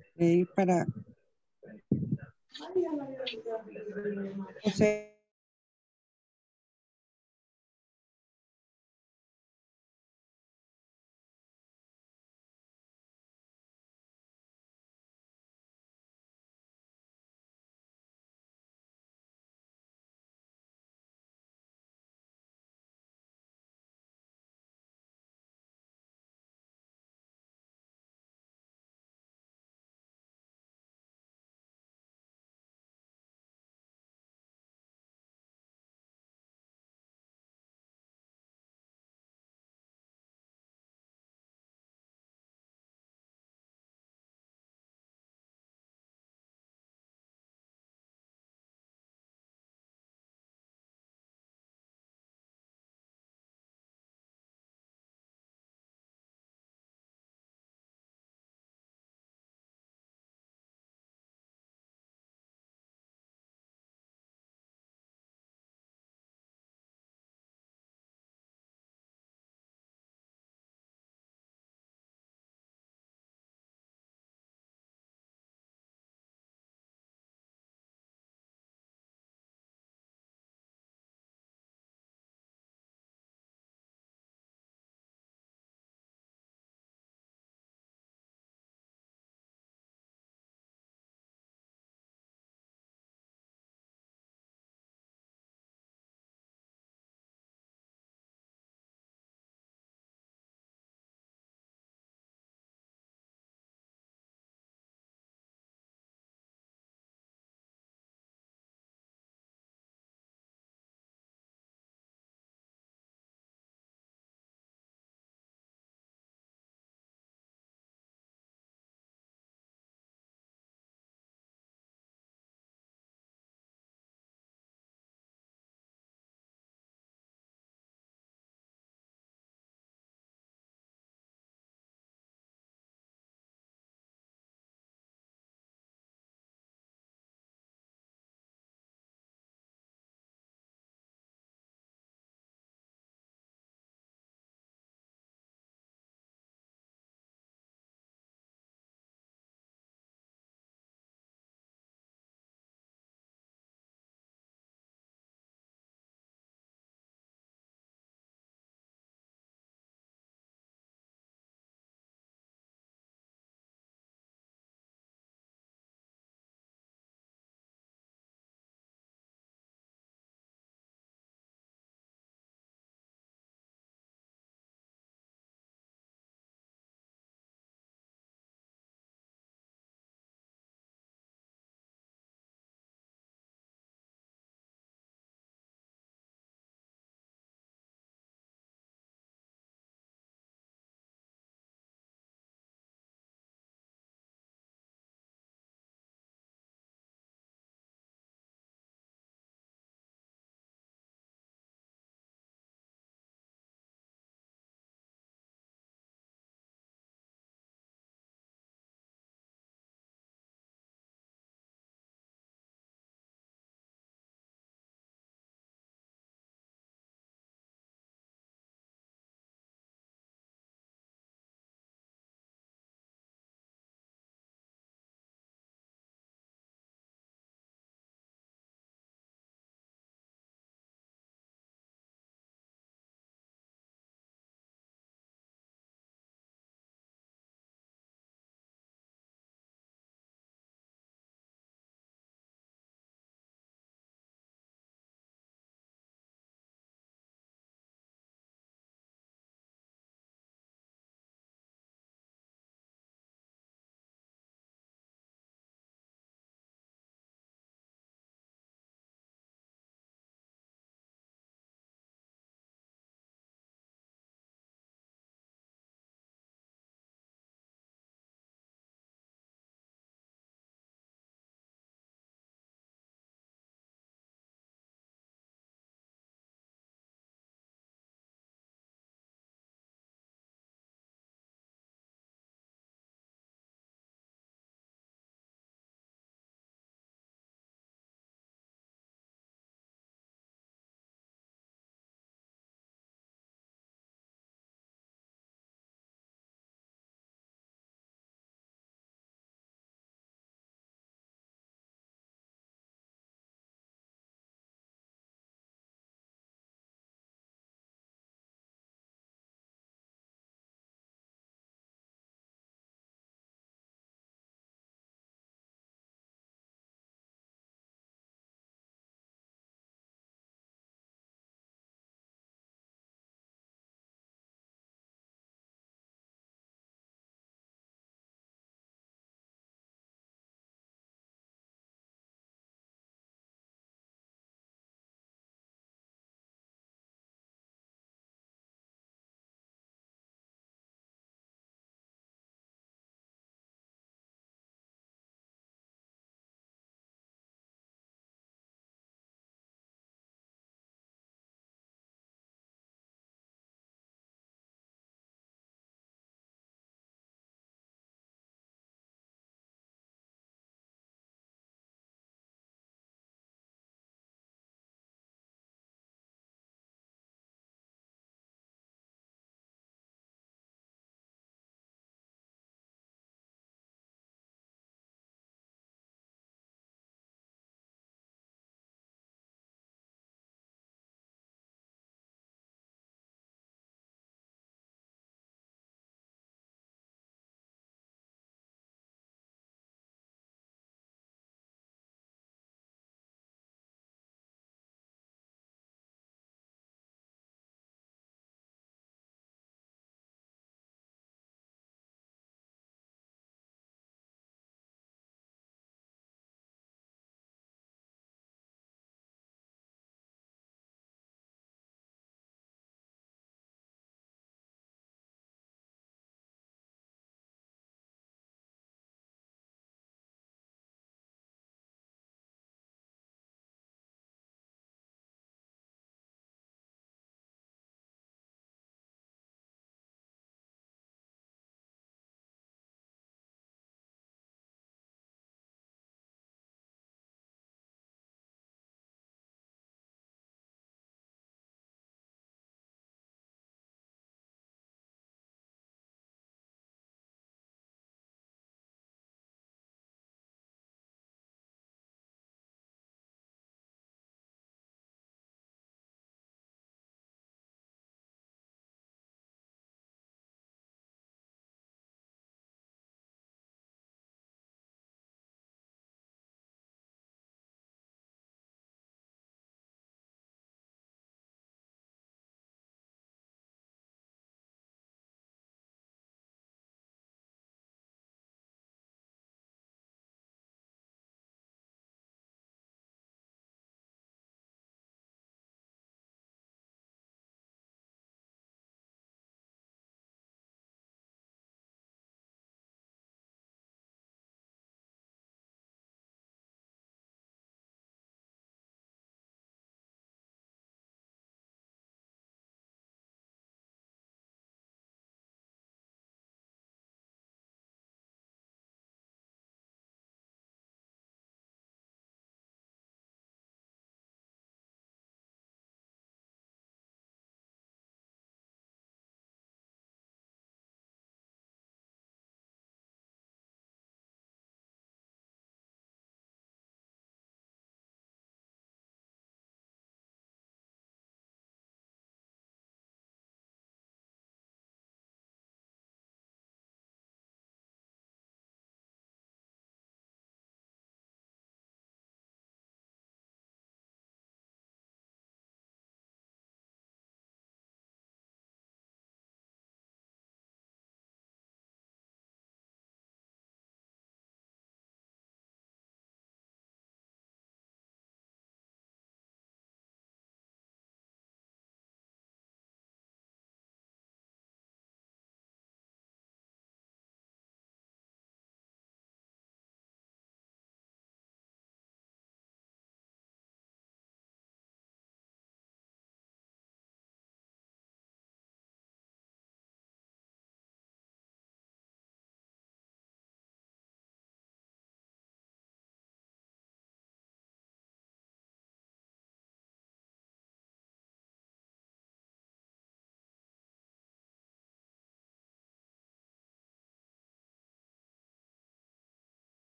Para José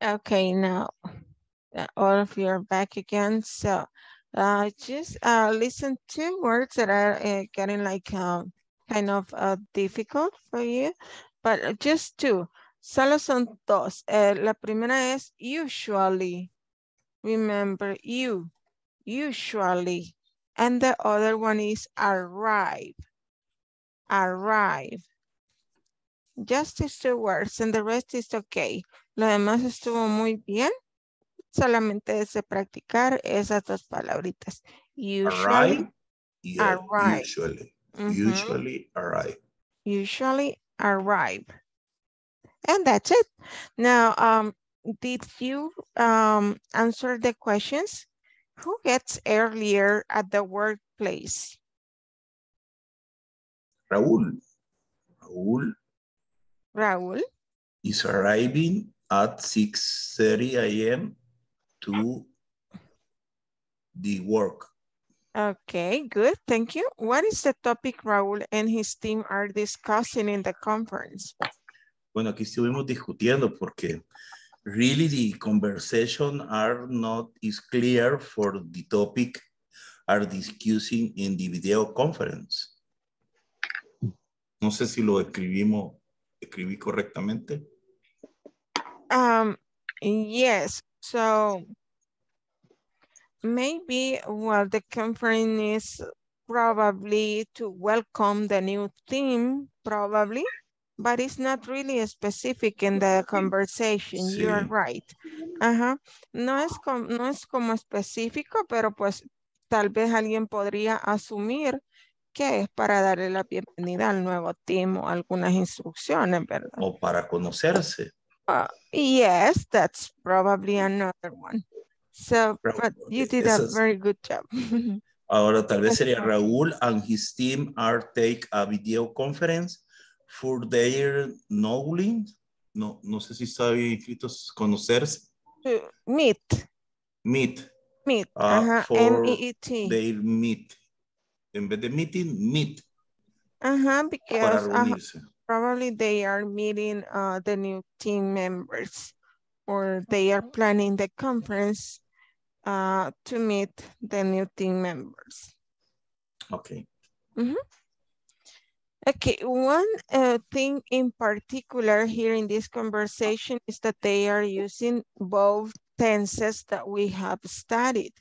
Okay, now all of you are back again. So just listen to words that are getting like kind of difficult for you, but just two. Solo son dos. La primera es usually. Remember usually. And the other one is arrive. Arrive. Just these two words and the rest is okay. Lo demás estuvo muy bien. Solamente es de practicar esas dos palabritas. Usually, Arrive. Yeah, arrive. usually. Mm-hmm. Usually arrive. Usually arrive. And that's it. Now, did you answer the questions? Who gets earlier at the workplace? Raúl. Raúl is arriving at 6:30 a.m. to the work. Okay, good. Thank you. What is the topic Raúl and his team are discussing in the conference? Bueno, aquí estuvimos discutiendo porque really the conversation is clear for the topic are discussing in the video conference. No sé si lo escribí correctamente. Yes, so maybe the conference is probably to welcome the new team, probably, but it's not really specific in the conversation. Sí. You're right. No es como específico, pero pues tal vez alguien podría asumir que es para darle la bienvenida al nuevo team o algunas instrucciones, ¿verdad? O para conocerse. Yes, that's probably another one. So, but you did a very good job. Ahora tal vez sería Raúl and his team take a video conference for their knowing. No sé si está bien escrito conocerse. Meet. For M-E-E-T. their meet. En vez de meeting, meet. Because para reunirse. Probably they are meeting the new team members, or they are planning the conference to meet the new team members. Okay. Okay, one thing in particular here in this conversation is that they are using both tenses that we have studied.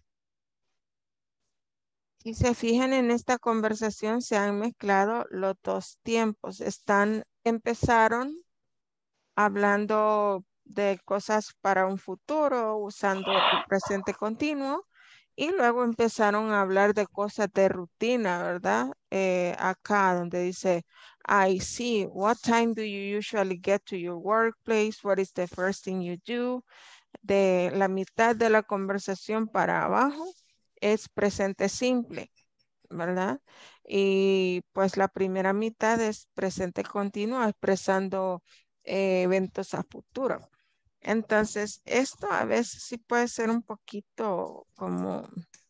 Si se fijan en esta conversación, se han mezclado los dos tiempos. Empezaron hablando de cosas para un futuro, usando el presente continuo, y luego empezaron a hablar de cosas de rutina, ¿verdad? Acá donde dice, I see, what time do you usually get to your workplace? What is the first thing you do? De la mitad de la conversación para abajo es presente simple, ¿verdad? Y pues la primera mitad es presente continuo, expresando eventos a futuro. Entonces, esto a veces sí puede ser un poquito como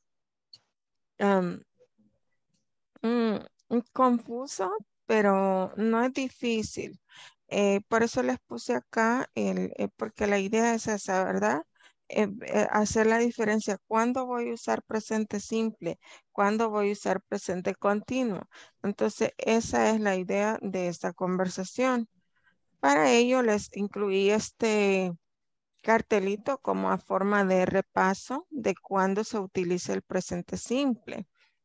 confuso, pero no es difícil. Por eso les puse acá, porque la idea es esa, ¿verdad? Hacer la diferencia. ¿Cuándo voy a usar presente simple? ¿Cuándo voy a usar presente continuo? Entonces, esa es la idea de esta conversación. Para ello, les incluí este cartelito como a forma de repaso de cuándo se utiliza el presente simple.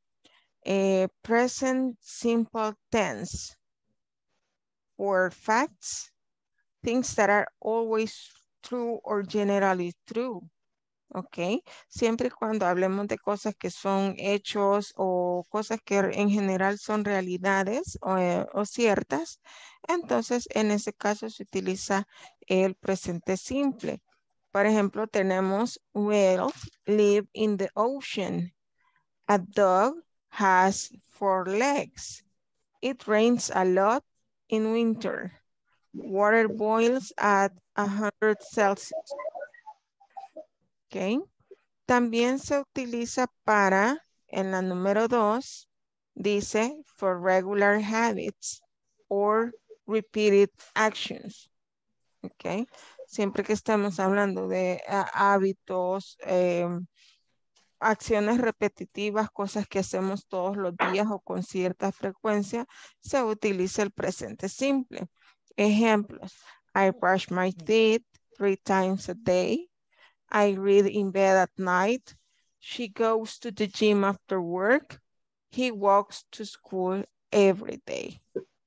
Present simple tense. For facts, things that are always true or generally true. Ok, siempre y cuando hablemos de cosas que son hechos o cosas que en general son realidades o ciertas, entonces en ese caso se utiliza el presente simple. Por ejemplo, tenemos whales live in the ocean. A dog has 4 legs. It rains a lot in winter. Water boils at 100 Celsius. Okay. También se utiliza para, en la número 2, dice for regular habits or repeated actions. Okay. siempre que estamos hablando de hábitos, acciones repetitivas, cosas que hacemos todos los días o con cierta frecuencia, se utiliza el presente simple. Ejemplos: I brush my teeth 3 times a day. I read in bed at night. She goes to the gym after work. He walks to school every day.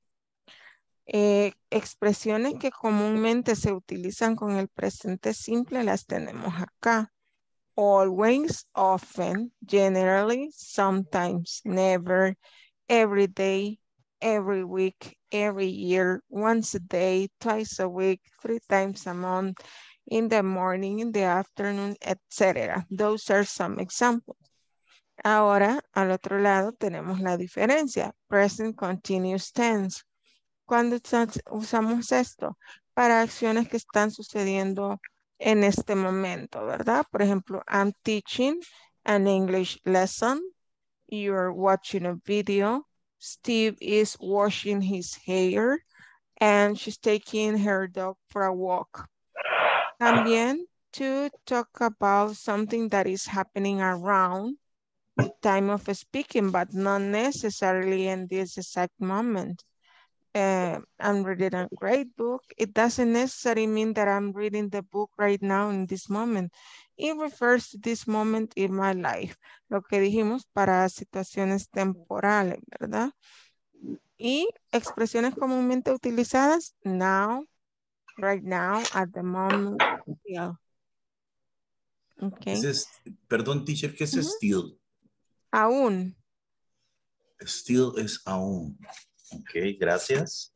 Expresiones que comúnmente se utilizan con el presente simple las tenemos acá. Always, often, generally, sometimes, never, every day, every week, every year, once a day, twice a week, 3 times a month, in the morning, in the afternoon, etc. Those are some examples. Ahora, al otro lado tenemos la diferencia. Present continuous tense. ¿Cuándo usamos esto? Para acciones que están sucediendo en este momento, ¿verdad? Por ejemplo, I'm teaching an English lesson. You're watching a video. Steve is washing his hair. And she's taking her dog for a walk. También, to talk about something that is happening around the time of speaking, but not necessarily in this exact moment. I'm reading a great book. It doesn't necessarily mean that I'm reading the book right now in this moment. It refers to this moment in my life. Lo que dijimos para situaciones temporales, ¿verdad? Y expresiones comúnmente utilizadas: now, right now, at the moment. Yeah. Okay. Perdón, teacher, ¿qué es still? Aún. Still es aún. Ok, gracias.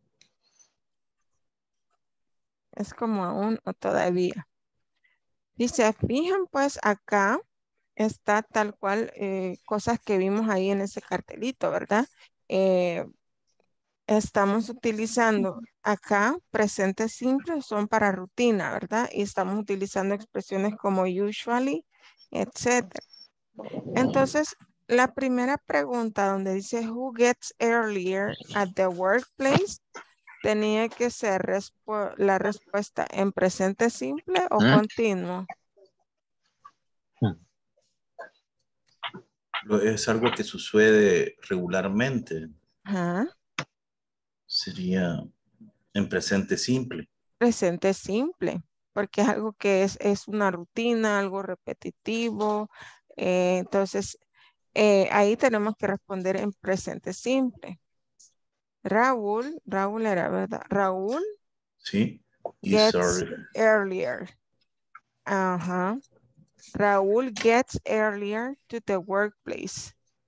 Es como aún o todavía. Si se fijan, pues acá está tal cual cosas que vimos ahí en ese cartelito, ¿verdad? Estamos utilizando acá presente simple, son para rutina, ¿verdad? Y estamos utilizando expresiones como usually, etc. Entonces, la primera pregunta donde dice who gets earlier at the workplace, tenía que ser la respuesta en presente simple o continuo. Es algo que sucede regularmente. Ajá. Sería en presente simple. Presente simple, porque es algo que es una rutina, algo repetitivo. Entonces, ahí tenemos que responder en presente simple. Raúl era, ¿verdad? Raúl. Sí. Gets earlier. Ajá. Raúl gets earlier to the workplace.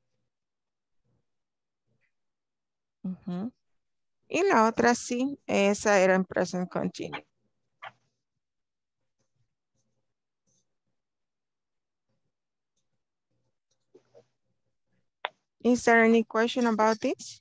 Y la otra sí, esa era en present continuous. Is there any question about this?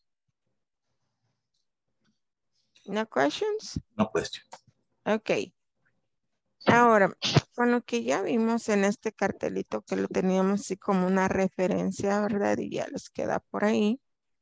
No questions? No question. Ok. Ahora, con lo que ya vimos en este cartelito que lo teníamos así como una referencia, ¿verdad? Y ya les queda por ahí.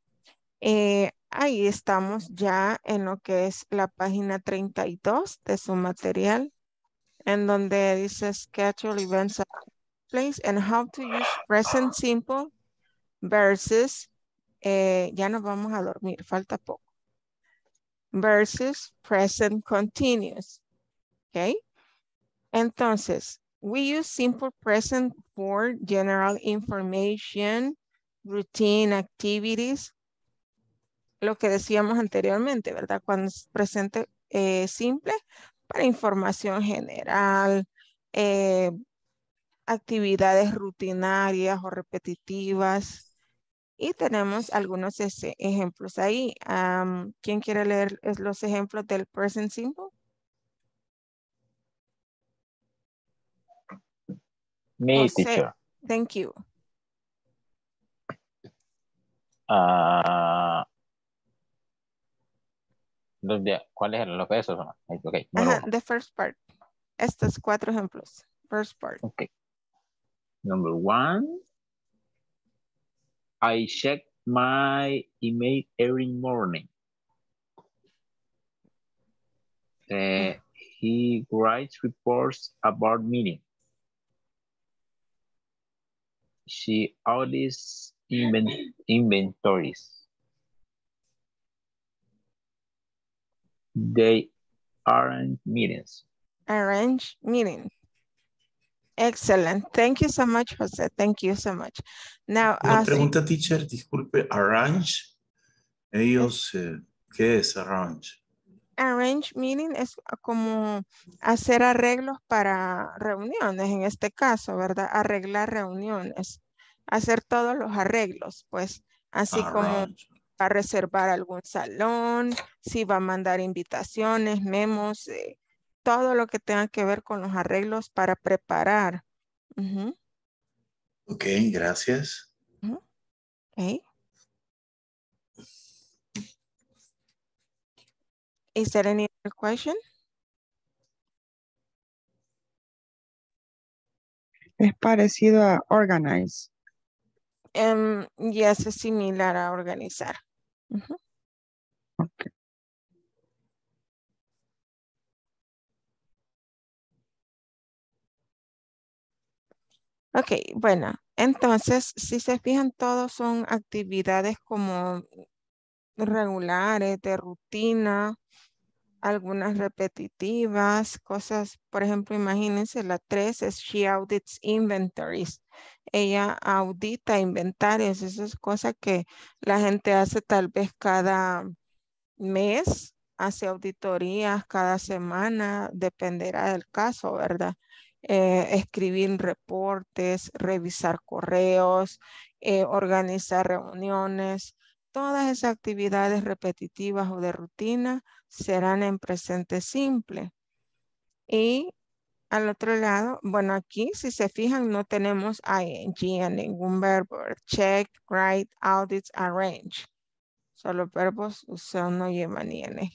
Ahí estamos ya en lo que es la página 32 de su material, en donde dice schedule events at place and how to use present simple versus, ya nos vamos a dormir, falta poco, versus present continuous, ¿ok? Entonces, we use simple present for general information, routine activities, lo que decíamos anteriormente, ¿verdad? Cuando es presente simple, para información general, actividades rutinarias o repetitivas. Y tenemos algunos ejemplos ahí. ¿Quién quiere leer los ejemplos del present simple? Me, teacher. Thank you. ¿Cuáles eran los besos? Okay, The first part. Estos 4 ejemplos. First part. Okay. Number 1. I check my email every morning. He writes reports about meeting. She audits inventories. They arrange meetings. Arrange meeting. Excellent. Thank you so much, Jose. Thank you so much. Now, Una pregunta, teacher, disculpe. Arrange. Ellos, ¿qué es arrange? Arrange meeting es como hacer arreglos para reuniones, en este caso, ¿verdad? Arreglar reuniones, hacer todos los arreglos, pues, así como para reservar algún salón, si va a mandar invitaciones, memos, todo lo que tenga que ver con los arreglos para preparar. Ok, gracias. Okay. Is there any other question? Es parecido a organize. Yes, es similar a organizar. Okay. Ok, bueno, entonces, si se fijan, todos son actividades como regulares, de rutina, algunas repetitivas, cosas, por ejemplo, imagínense, la 3 es she audits inventories. Ella audita inventarios, eso es cosa que la gente hace tal vez cada mes, hace auditorías cada semana, dependerá del caso, ¿verdad? Escribir reportes, revisar correos, organizar reuniones. Todas esas actividades repetitivas o de rutina serán en presente simple. Y al otro lado, bueno, aquí si se fijan no tenemos ing en ningún verbo. Check, write, audit, arrange. Solo verbos son no llevan ing.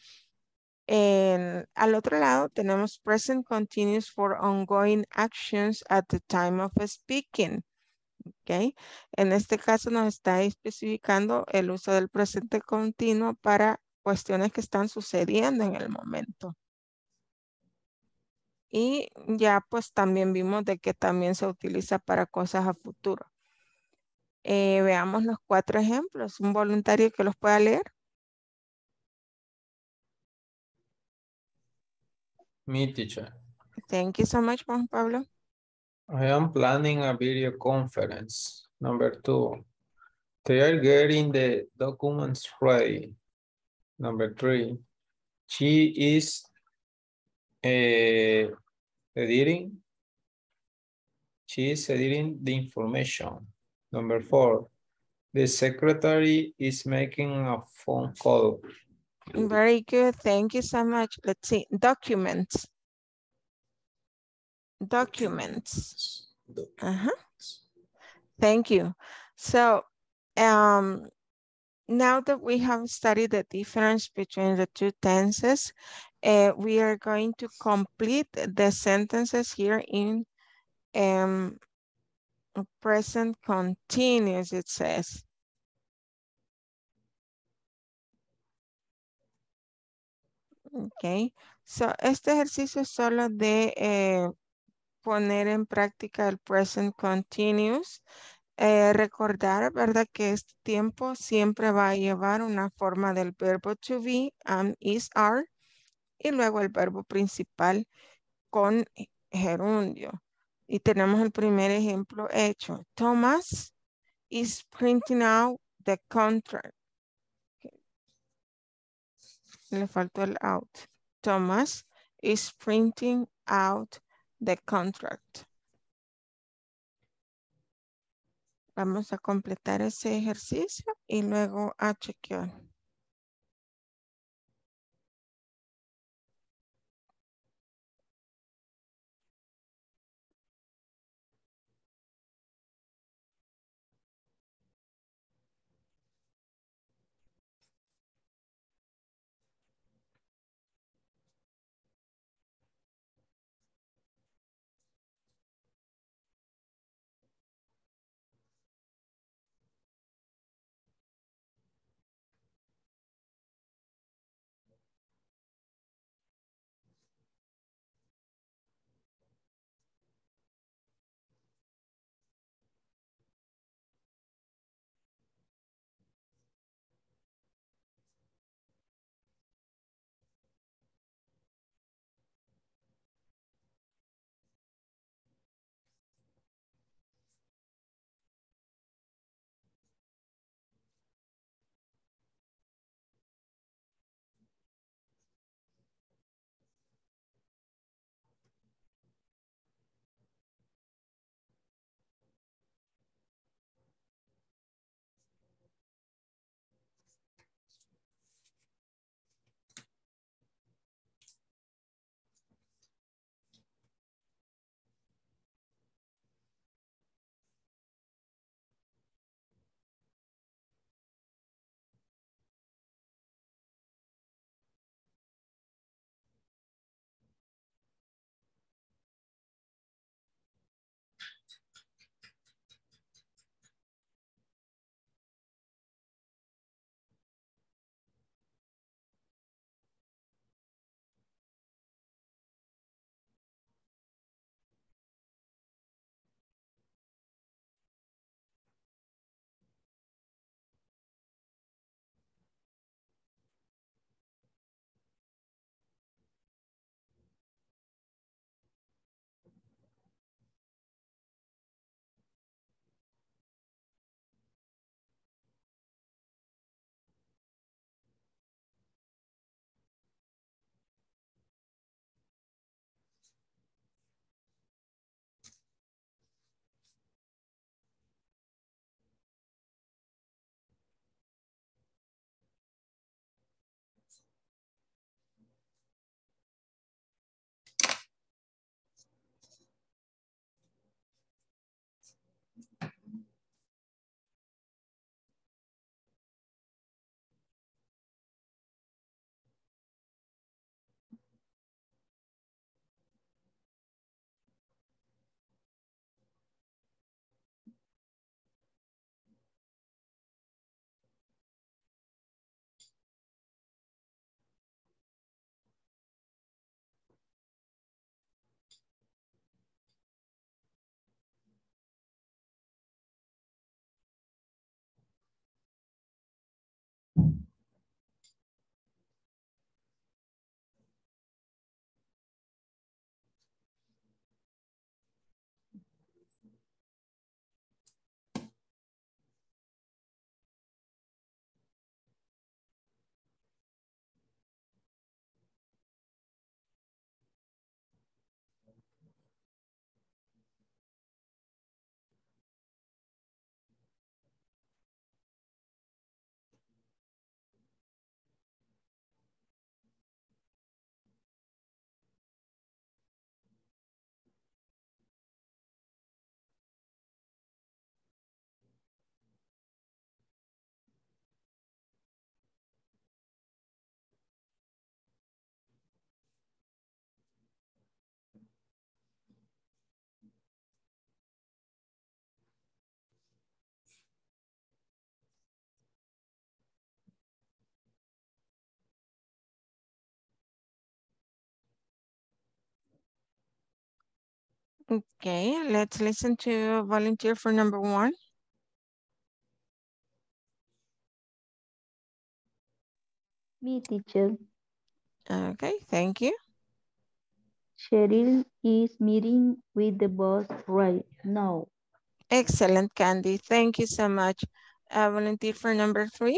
Al otro lado tenemos present continuous for ongoing actions at the time of speaking. ¿Ok? En este caso nos está especificando el uso del presente continuo para cuestiones que están sucediendo en el momento. Y ya pues también vimos de que también se utiliza para cosas a futuro. Veamos los 4 ejemplos. Un voluntario que los pueda leer. Me, teacher. Thank you so much, Juan Pablo. I am planning a video conference. Number 2. They are getting the documents ready. Number 3. She is editing. She is editing the information. Number 4. The secretary is making a phone call. Very good. Thank you so much. Let's see. Documents. Documents. Thank you. So now that we have studied the difference between the two tenses, we are going to complete the sentences here in present continuous, it says. Ok, so este ejercicio es solo de poner en práctica el present continuous. Recordar, ¿verdad? Que este tiempo siempre va a llevar una forma del verbo to be, am, is, are, y luego el verbo principal con gerundio. Y tenemos el primer ejemplo hecho. Thomas is printing out the contract. Le faltó el out. Thomas is printing out the contract. Vamos a completar ese ejercicio y luego a chequear. Okay, let's listen to volunteer for number 1. Me, teacher. Okay, thank you. Cheryl is meeting with the boss right now. Excellent, Candy. Thank you so much. Volunteer for number 3.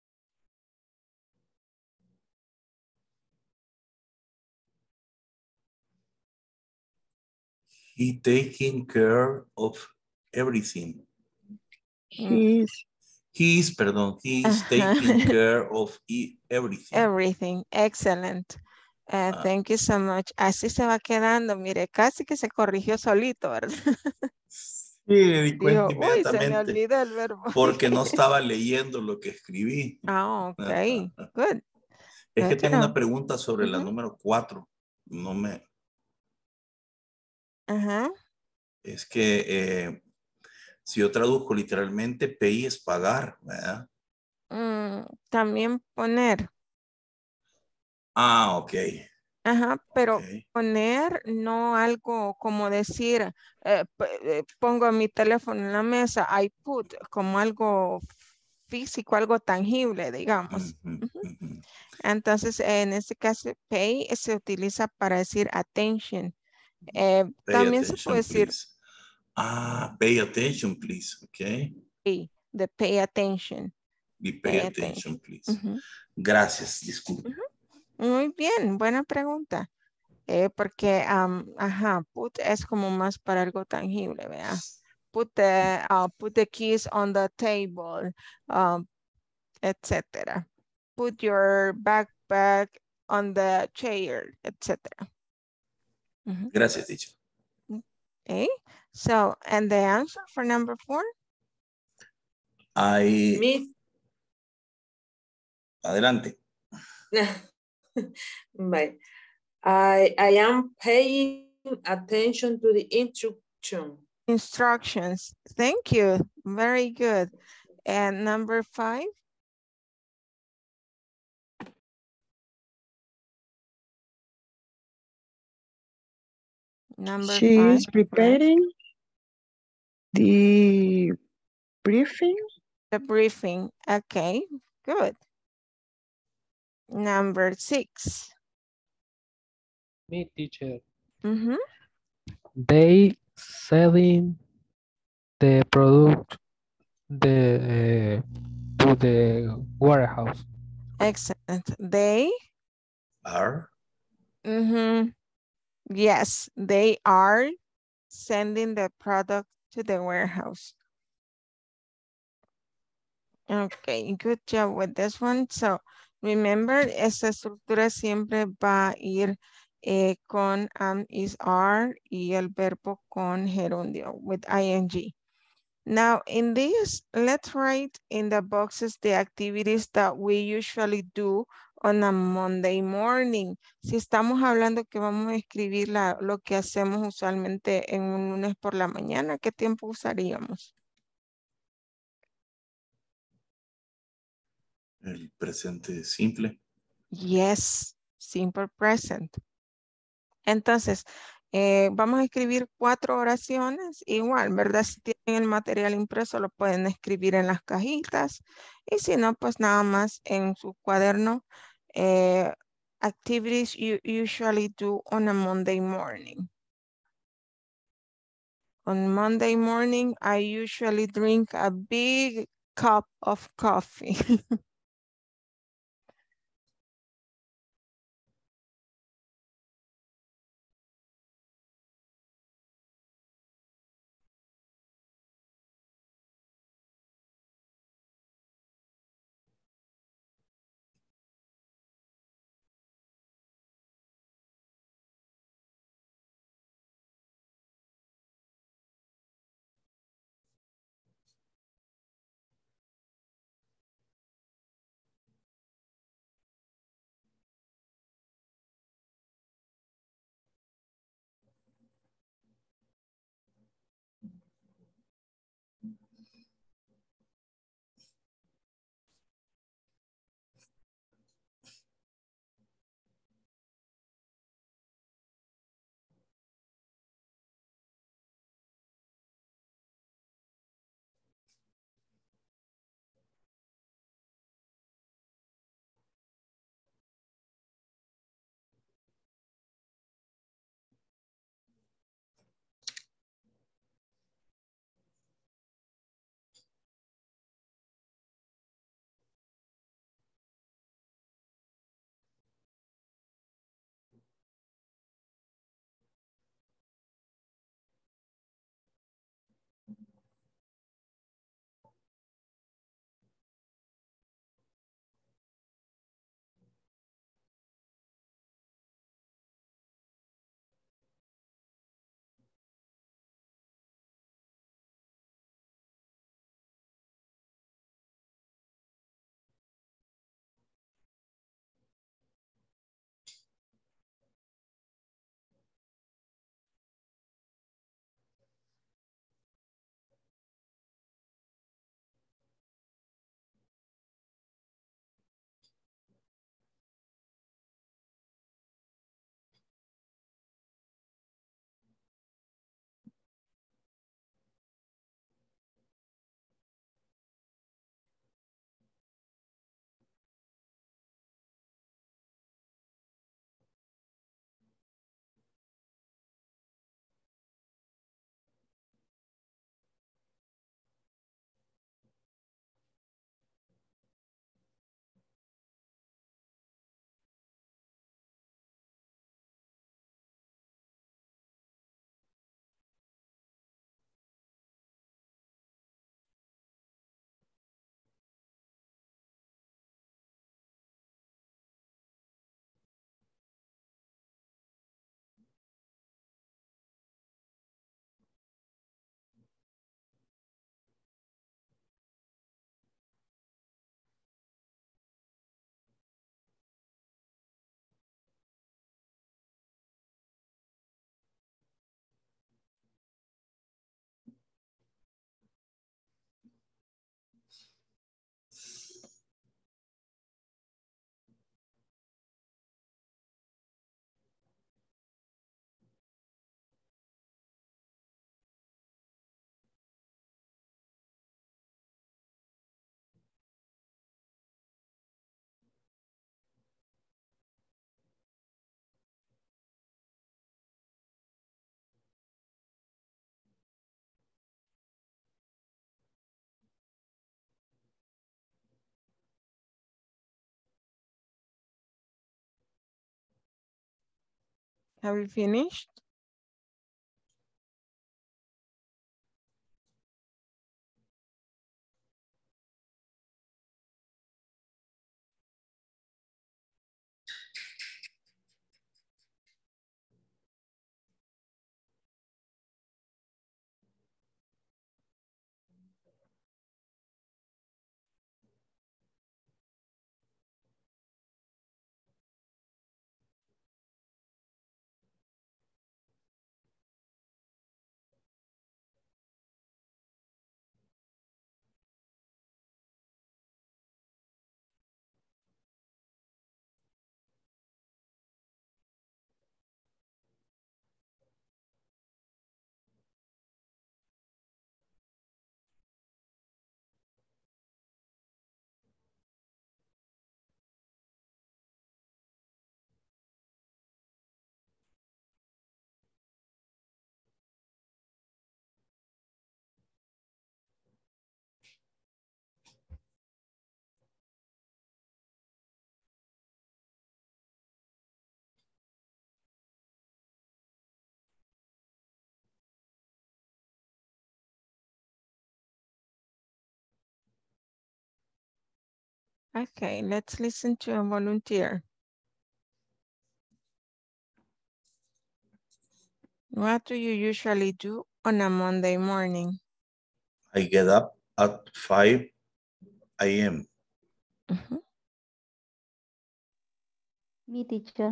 He taking care of everything. He's He's taking care of everything. Everything. Excellent. Thank you so much. Así se va quedando. Mire, casi que se corrigió solito, ¿verdad? Sí, me di cuenta Dijo, uy, se me inmediatamente. olvidó el verbo. Porque no estaba leyendo lo que escribí. Ah, ok. Good. Es que Good tengo job. una pregunta sobre la número 4. No me... Ajá. Es que si yo traduzco literalmente, pay es pagar, ¿verdad? También poner. Ah, ok. Ajá, pero Ok. poner no algo como decir, pongo mi teléfono en la mesa, I put, como algo físico, algo tangible, digamos. Entonces, en este caso, pay se utiliza para decir attention. Pay También se puede attention, decir please. Ah, pay attention, please. Ok. pay, the pay attention. Y pay attention, please. Ujú. Gracias, disculpe. Muy bien, buena pregunta. Porque, ajá, put es como más para algo tangible, ¿verdad? Put the keys on the table, etcétera. Put your backpack on the chair, etcétera. Gracias, teacher. Okay, so, and the answer for number 4? Me. Adelante. Bye. I am paying attention to the instruction. Instructions. Thank you. Very good. And number 5? Number She 5. is preparing the briefing. The briefing. Okay, good. Number 6. Me, teacher. Mm-hmm. They selling the product to the warehouse. Excellent. They Are. Mm-hmm. Yes, they are sending the product to the warehouse. Okay, good job with this one. So, remember, esa estructura siempre va a ir con is, are y el verbo con gerundio with ing. Now, in this, let's write in the boxes the activities that we usually do on a Monday morning. Si estamos hablando que vamos a escribir lo que hacemos usualmente en un lunes por la mañana, ¿qué tiempo usaríamos? El presente simple. Yes, simple present. Entonces, vamos a escribir 4 oraciones, igual, ¿verdad? Si tienen el material impreso, lo pueden escribir en las cajitas. Y si no, pues nada más en su cuaderno. Activities you usually do on a Monday morning. On Monday morning, I usually drink a big cup of coffee. Have you finished? Okay, let's listen to a volunteer. What do you usually do on a Monday morning? I get up at 5 a.m. Me, teacher.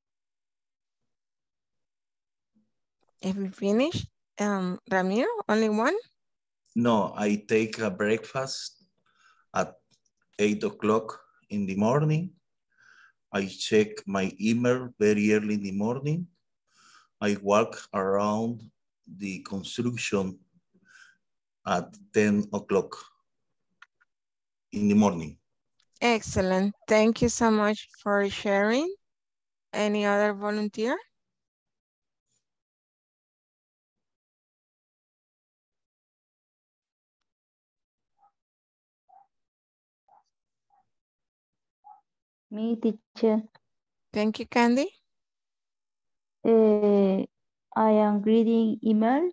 Have you finished? Ramiro, only one? No, I take a breakfast at 8 o'clock in the morning. I check my email very early in the morning. I walk around the construction at 10 o'clock in the morning. Excellent. Thank you so much for sharing. Any other volunteer? Me, teacher. Thank you, Candy. I am reading email.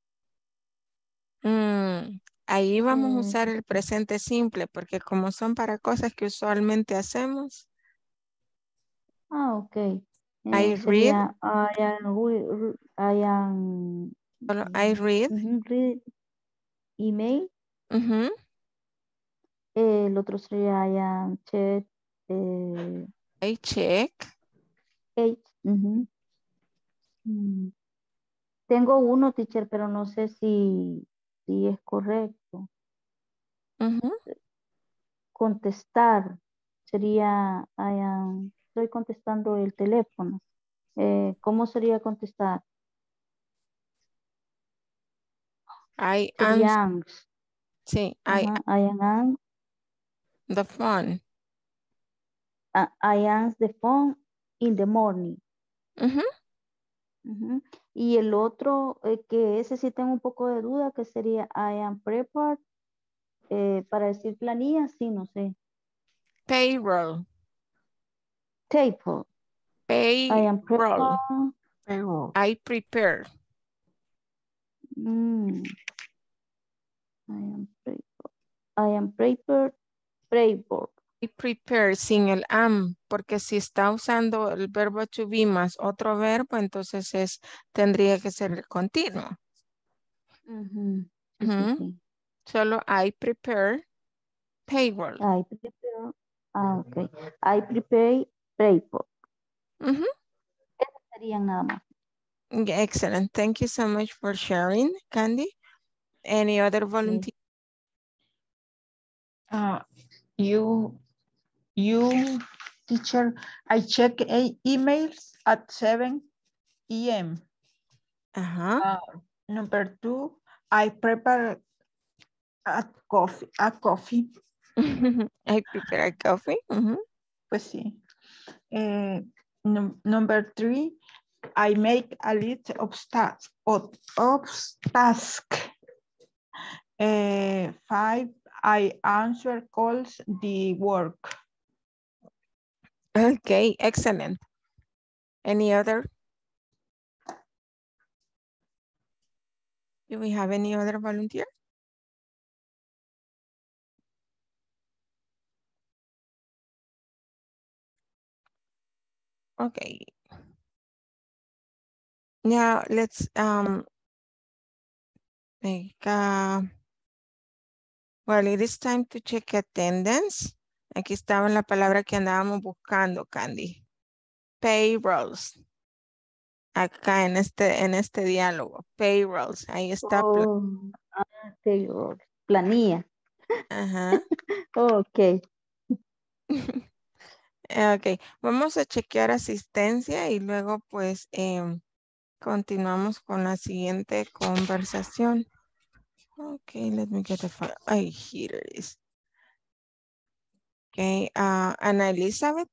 Ahí vamos a usar el presente simple porque como son para cosas que usualmente hacemos. Ok. I read. Sería Solo I read. Read email. El otro sería I am check. I check. Tengo uno, teacher, pero no sé si es correcto. Contestar sería estoy contestando el teléfono. ¿Cómo sería contestar? I answer. Sí, I answer the phone. I answer the phone in the morning. Y el otro, que ese sí tengo un poco de duda, que sería I am prepared. Para decir planilla, sí, no sé. Payroll. Table. Payroll. I am prepared. Payroll. I prepare. I am prepared. I prepare sin el am, porque si está usando el verbo to be más otro verbo, entonces tendría que ser el continuo. Sí. Solo I prepare payroll. I prepare. Ok. I prepare payroll. Eso serían nada más. Excellent. Thank you so much for sharing, Candy. Any other volunteer? You, teacher, I check emails at 7 p.m. Number 2, I prepare a coffee. I prepare a coffee. Pues sí. Number 3, I make a list of tasks. 5, I answer calls, the work. Okay, excellent. Any other Do we have any other volunteer? Okay. Now let's make well, it is time to check attendance. Aquí estaba la palabra que andábamos buscando, Candy. Payrolls. Acá en este diálogo. Payrolls. Ahí está. Payroll. Planilla. Ajá. Ok. Ok, vamos a chequear asistencia y luego pues continuamos con la siguiente conversación. Ok, let me get the file. Ay, here it is. Ok, Ana Elizabeth.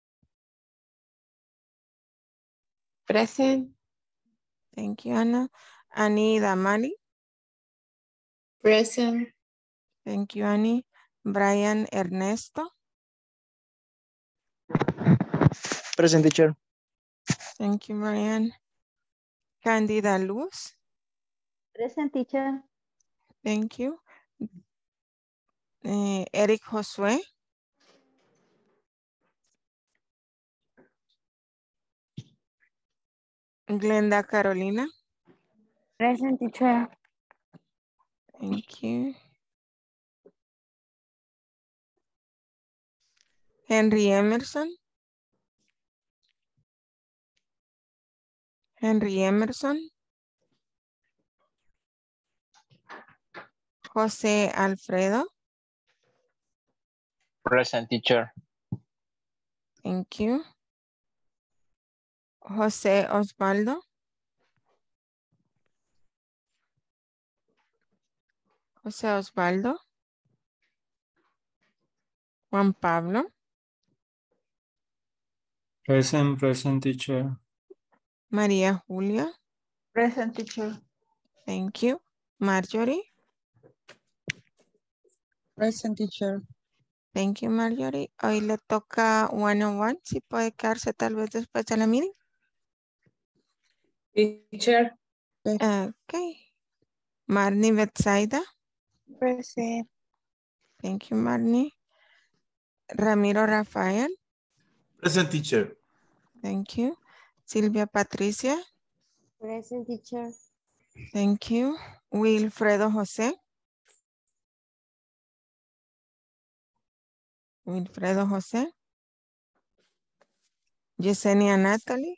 Present. Thank you, Ana. Ani Damali. Present. Thank you, Ani. Brian Ernesto. Present, teacher. Thank you, Brian. Candida Luz. Present, teacher. Thank you. Eric Josué. Glenda Carolina. Present, teacher. Thank you. Henry Emerson. Henry Emerson. José Alfredo. Present, teacher. Thank you. José Osvaldo. José Osvaldo. Juan Pablo. Present, teacher. María Julia. Present, teacher. Thank you. Marjorie. Present, teacher. Thank you, Marjorie. Hoy le toca 101. Si puede quedarse tal vez después de la meeting. Teacher. Ok. Marnie Betsaida. Present. Thank you, Marnie. Ramiro Rafael. Present, teacher. Thank you. Silvia Patricia. Present, teacher. Thank you. Wilfredo José. Wilfredo José. Yesenia Natalie.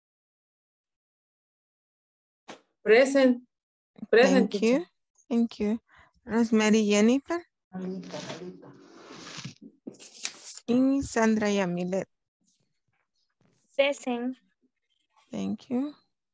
Present. Present, Thank you. Thank you. Rosemary Jennifer. Y Sandra Yamilet. Present. Thank you.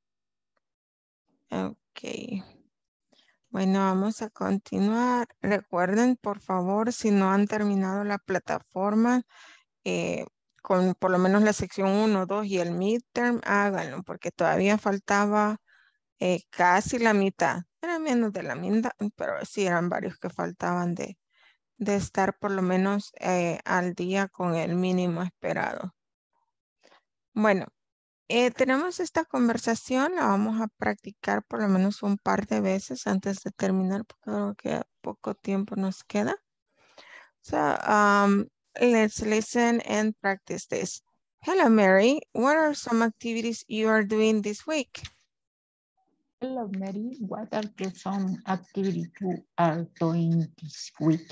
Ok. Bueno, vamos a continuar. Recuerden, por favor, si no han terminado la plataforma, con por lo menos la sección 1, 2 y el midterm, háganlo, porque todavía faltaba casi la mitad. Era menos de la mitad, pero sí eran varios que faltaban de estar por lo menos al día con el mínimo esperado. Bueno, tenemos esta conversación, la vamos a practicar por lo menos un par de veces antes de terminar, porque creo que poco tiempo nos queda. So, let's listen and practice this. Hello, Mary. What are some activities you are doing this week? Hello, Mary. What are some activities you are doing this week?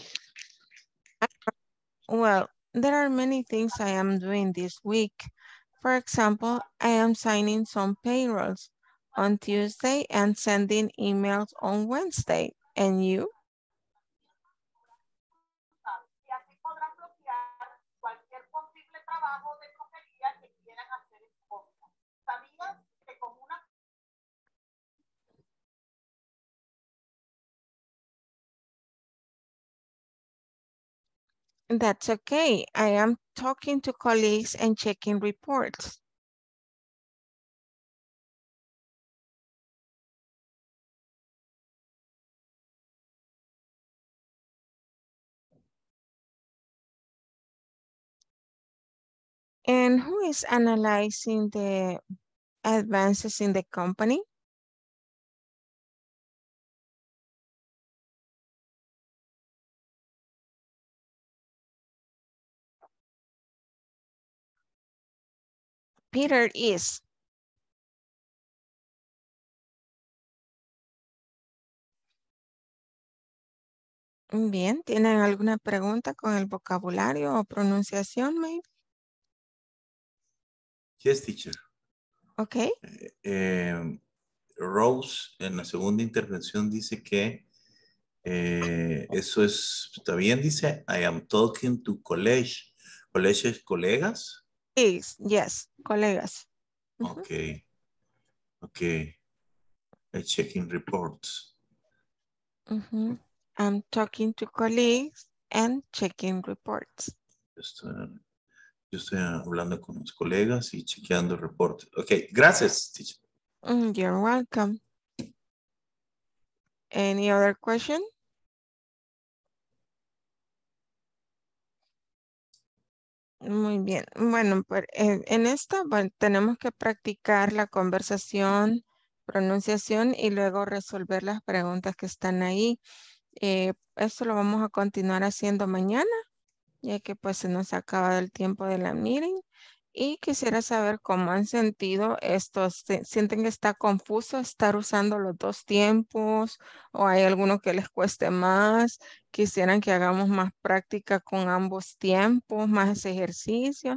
Well, there are many things I am doing this week. For example, I am signing some payrolls on Tuesday and sending emails on Wednesday. And you? That's okay. I am talking to colleagues and checking reports. And who is analyzing the advances in the company? Peter is. Bien, ¿tienen alguna pregunta con el vocabulario o pronunciación, maybe? Yes, teacher. Ok. Rose en la segunda intervención dice que eso está bien, dice I am talking to college. ¿College es colegas? Yes, colegas. Ok. I'm checking reports. I'm talking to colleagues and checking reports. Yo estoy hablando con los colegas y chequeando reportes. Ok, gracias, teacher. You're welcome. Any other question? Muy bien. Bueno, pues en esta tenemos que practicar la conversación, pronunciación y luego resolver las preguntas que están ahí. Esto lo vamos a continuar haciendo mañana, ya que pues se nos acaba el tiempo de la meeting. Y quisiera saber cómo han sentido estos, ¿sienten que está confuso estar usando los dos tiempos o hay alguno que les cueste más? ¿Quisieran que hagamos más práctica con ambos tiempos, más ejercicio?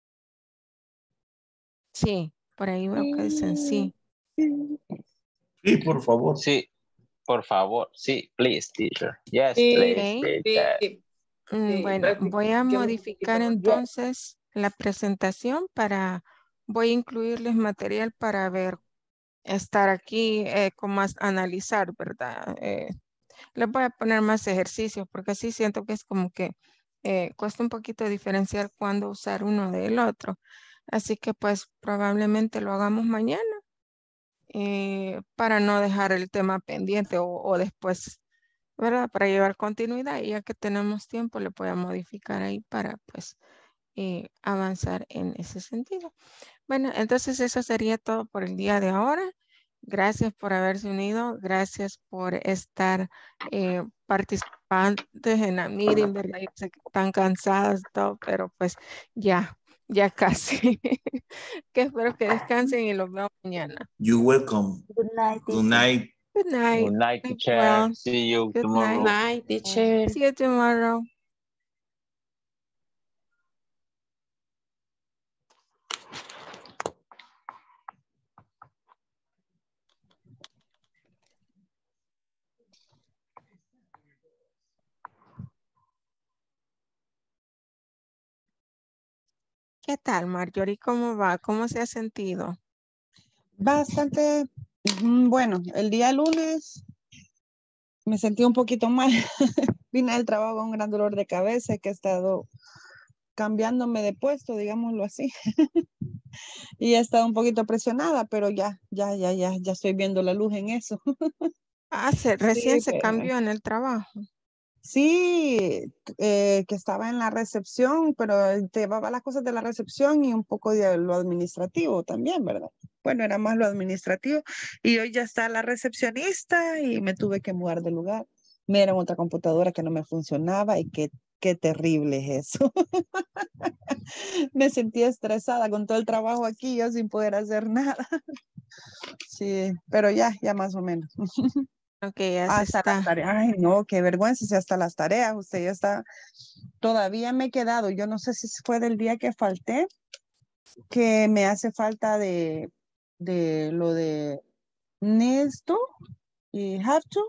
Sí, por ahí veo que dicen sí. Sí, por favor. Sí, por favor. Sí, please, teacher. Yes, Sí, please, teacher. Bueno, voy a modificar entonces la presentación voy a incluirles material para ver, estar aquí con más analizar, ¿verdad? Les voy a poner más ejercicios porque así siento que es como que cuesta un poquito diferenciar cuándo usar uno del otro. Así que pues probablemente lo hagamos mañana para no dejar el tema pendiente o después, ¿verdad? Para llevar continuidad y ya que tenemos tiempo le voy a modificar ahí para pues avanzar en ese sentido. Bueno, entonces eso sería todo por el día de ahora. Gracias por haberse unido. Gracias por estar participantes en la meeting, ¿verdad? Yo sé que están cansadas y todo, pero pues ya casi. Que espero que descansen y los veo mañana. You're welcome. Good night, Good teacher. night. Good night. Good night, Sleep teacher. well. See you Good tomorrow. night. Night, teacher. See you tomorrow. ¿Qué tal, Marjorie? ¿Cómo va? ¿Cómo se ha sentido? Bastante bueno. El día lunes me sentí un poquito mal. Vine del trabajo con un gran dolor de cabeza que he estado cambiándome de puesto, digámoslo así. Y he estado un poquito presionada, pero ya estoy viendo la luz en eso. Recién se pero- cambió en el trabajo. Sí, que estaba en la recepción, pero te llevaba las cosas de la recepción y un poco de lo administrativo también, ¿verdad? Bueno, era más lo administrativo. Y hoy ya está la recepcionista y me tuve que mudar de lugar. Me dieron otra computadora que no me funcionaba y qué terrible es eso. Me sentí estresada con todo el trabajo aquí, yo sin poder hacer nada. Sí, pero ya más o menos. Ok, ya se Hasta las está. tareas. Ay, no, qué vergüenza, si hasta las tareas, usted ya está. Todavía me he quedado, yo no sé si fue del día que falté, que me hace falta de lo de needs to y have to.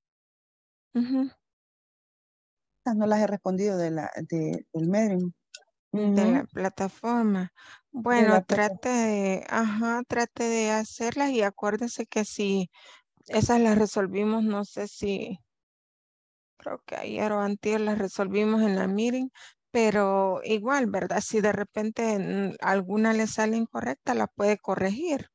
No las he respondido del mailing. De la plataforma. Bueno, trate de hacerlas y acuérdese que si esas las resolvimos, no sé si, creo que ayer o antier las resolvimos en la meeting, pero igual, ¿verdad? Si de repente alguna le sale incorrecta, la puede corregir.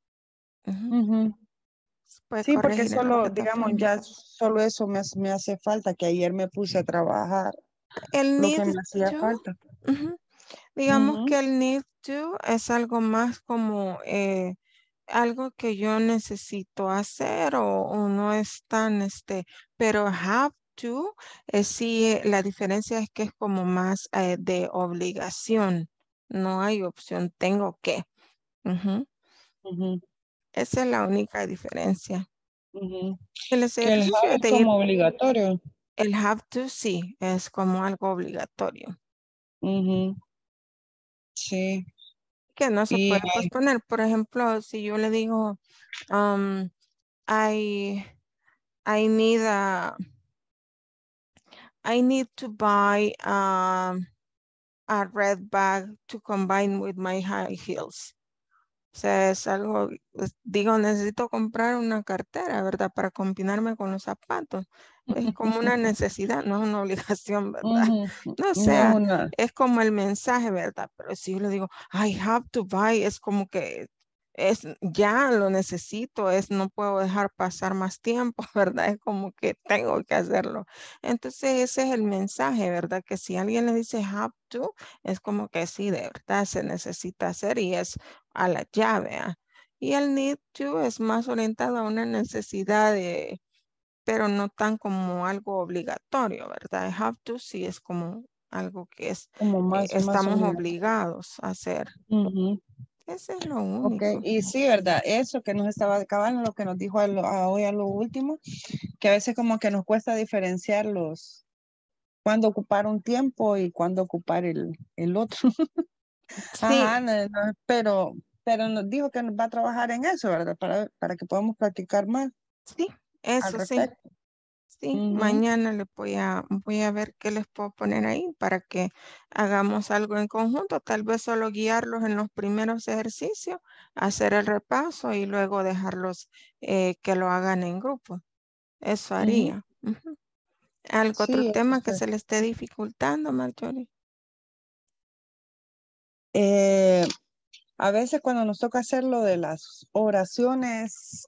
Puede Sí, porque corregir en la solo, digamos, plataforma. ya solo eso me hace falta, que ayer me puse a trabajar El lo que need me hacía to, falta. digamos que el need to es algo más como algo que yo necesito hacer o no es tan pero have to, sí, la diferencia es que es como más de obligación, no hay opción, tengo que. Ujú. Ujú, Esa es la única diferencia. ujú. El Que el ejercicio have es es de ir, como obligatorio. el have to sí, es como algo obligatorio. Ujú, sí. Que no se Y puede posponer. Por ejemplo, si yo le digo, um, I, I need I need to buy a red bag to combine with my high heels. O sea, es algo, digo, necesito comprar una cartera, ¿verdad? Para combinarme con los zapatos. Es como una necesidad, no es una obligación, ¿verdad? ujú, No, o no es sea, una, es como el mensaje, ¿verdad? Pero si yo le digo, I have to buy, es como que es, ya lo necesito, es, no puedo dejar pasar más tiempo, ¿verdad? Es como que tengo que hacerlo. Entonces, ese es el mensaje, ¿verdad? Que si alguien le dice have to, es como que sí, de verdad se necesita hacer y es a la llave. Y el need to es más orientado a una necesidad de, pero no tan como algo obligatorio, ¿verdad? El have to sí es como algo que es, como más estamos obligatorio. obligados a hacer. Ujú. Ese es lo Ok, único. y sí, ¿verdad? Eso que nos estaba acabando, lo que nos dijo hoy a lo último, que a veces como que nos cuesta diferenciar cuándo ocupar un tiempo y cuándo ocupar el otro. Sí, Ajá, pero nos dijo que nos va a trabajar en eso, ¿verdad? Para que podamos practicar más sí, al eso sí. respecto. Sí, Ujú, mañana voy a ver qué les puedo poner ahí para que hagamos algo en conjunto, tal vez solo guiarlos en los primeros ejercicios, hacer el repaso y luego dejarlos que lo hagan en grupo. Eso ujú. haría. Ujú. ¿Algo otro Sí, eso tema que sí. se le esté dificultando, Marjorie? Eh, a veces cuando nos toca hacer lo de las oraciones,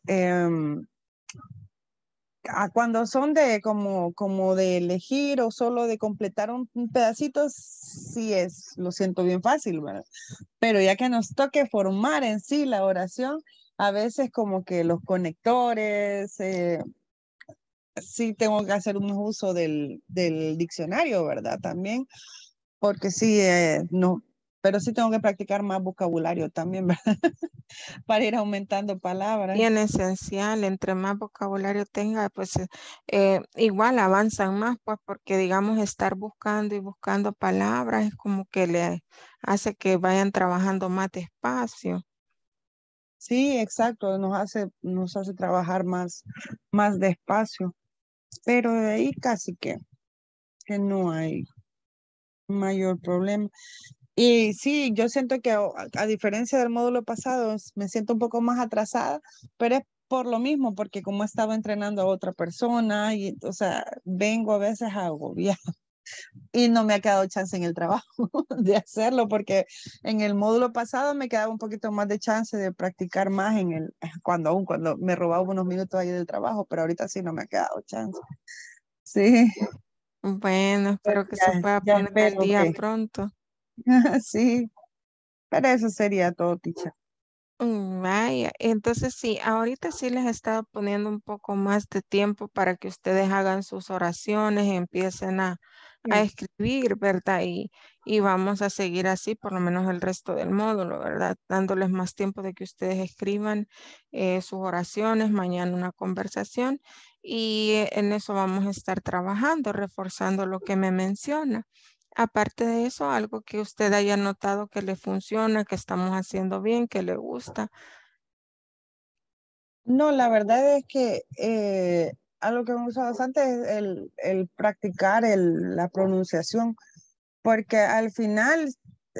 cuando son de como de elegir o solo de completar un pedacito, sí lo siento bien fácil, ¿verdad? Pero ya que nos toque formar en sí la oración, a veces como que los conectores, sí tengo que hacer un uso del diccionario, ¿verdad? También, porque sí, no, pero sí tengo que practicar más vocabulario también, ¿verdad? Para ir aumentando palabras. Bien esencial, entre más vocabulario tenga, pues igual avanzan más, pues porque digamos estar buscando y buscando palabras es como que le hace que vayan trabajando más despacio. Sí, exacto, nos hace trabajar más despacio, pero de ahí casi que no hay mayor problema. Y sí, yo siento que a diferencia del módulo pasado, me siento un poco más atrasada, pero es por lo mismo, porque como he estado entrenando a otra persona, y, o sea, vengo a veces agobiada y no me ha quedado chance en el trabajo de hacerlo, porque en el módulo pasado me quedaba un poquito más de chance de practicar más cuando me robaba unos minutos ahí del trabajo, pero ahorita sí no me ha quedado chance. Sí, Bueno, pero espero que se pueda ya poner al espero día que pronto. sí, pero eso sería todo, teacher. Vaya, entonces sí, ahorita sí les he estado poniendo un poco más de tiempo para que ustedes hagan sus oraciones, empiecen a Sí. escribir, ¿verdad? Y vamos a seguir así por lo menos el resto del módulo, ¿verdad? Dándoles más tiempo de que ustedes escriban sus oraciones, mañana una conversación y en eso vamos a estar trabajando, reforzando lo que me menciona. Aparte de eso, algo que usted haya notado que le funciona, que estamos haciendo bien, que le gusta. No, la verdad es que algo que me gusta bastante es el practicar la pronunciación, porque al final,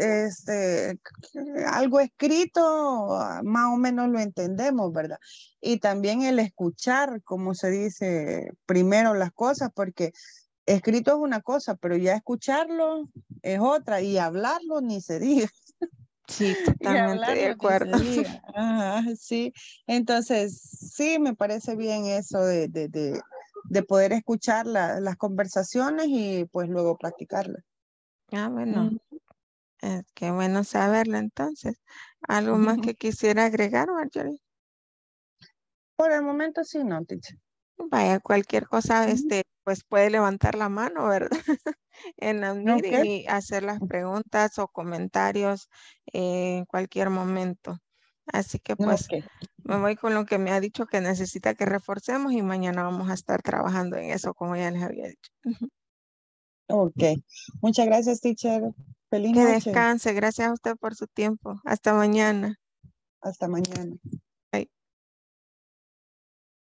algo escrito, más o menos lo entendemos, ¿verdad? Y también el escuchar, como se dice, primero las cosas, porque escrito es una cosa, pero ya escucharlo es otra, y hablarlo ni se diga. Sí, Y totalmente de hablarlo ni se acuerdo. diga. Ajá, sí. Entonces, sí, me parece bien eso de poder escuchar las conversaciones y pues luego practicarlas. Ah, bueno, Mm. qué bueno saberlo entonces. ¿Algo más que quisiera agregar, Marjorie? Por el momento sí, no, teacher. Vaya, cualquier cosa, Ujú. pues puede levantar la mano, ¿verdad? En la Ok, meeting y hacer las preguntas o comentarios en cualquier momento. Así que pues me voy con lo que me ha dicho que necesita que reforcemos y mañana vamos a estar trabajando en eso, como ya les había dicho. Ok. Muchas gracias, teacher. Feliz Que noche. descanse. Gracias a usted por su tiempo. Hasta mañana. Hasta mañana.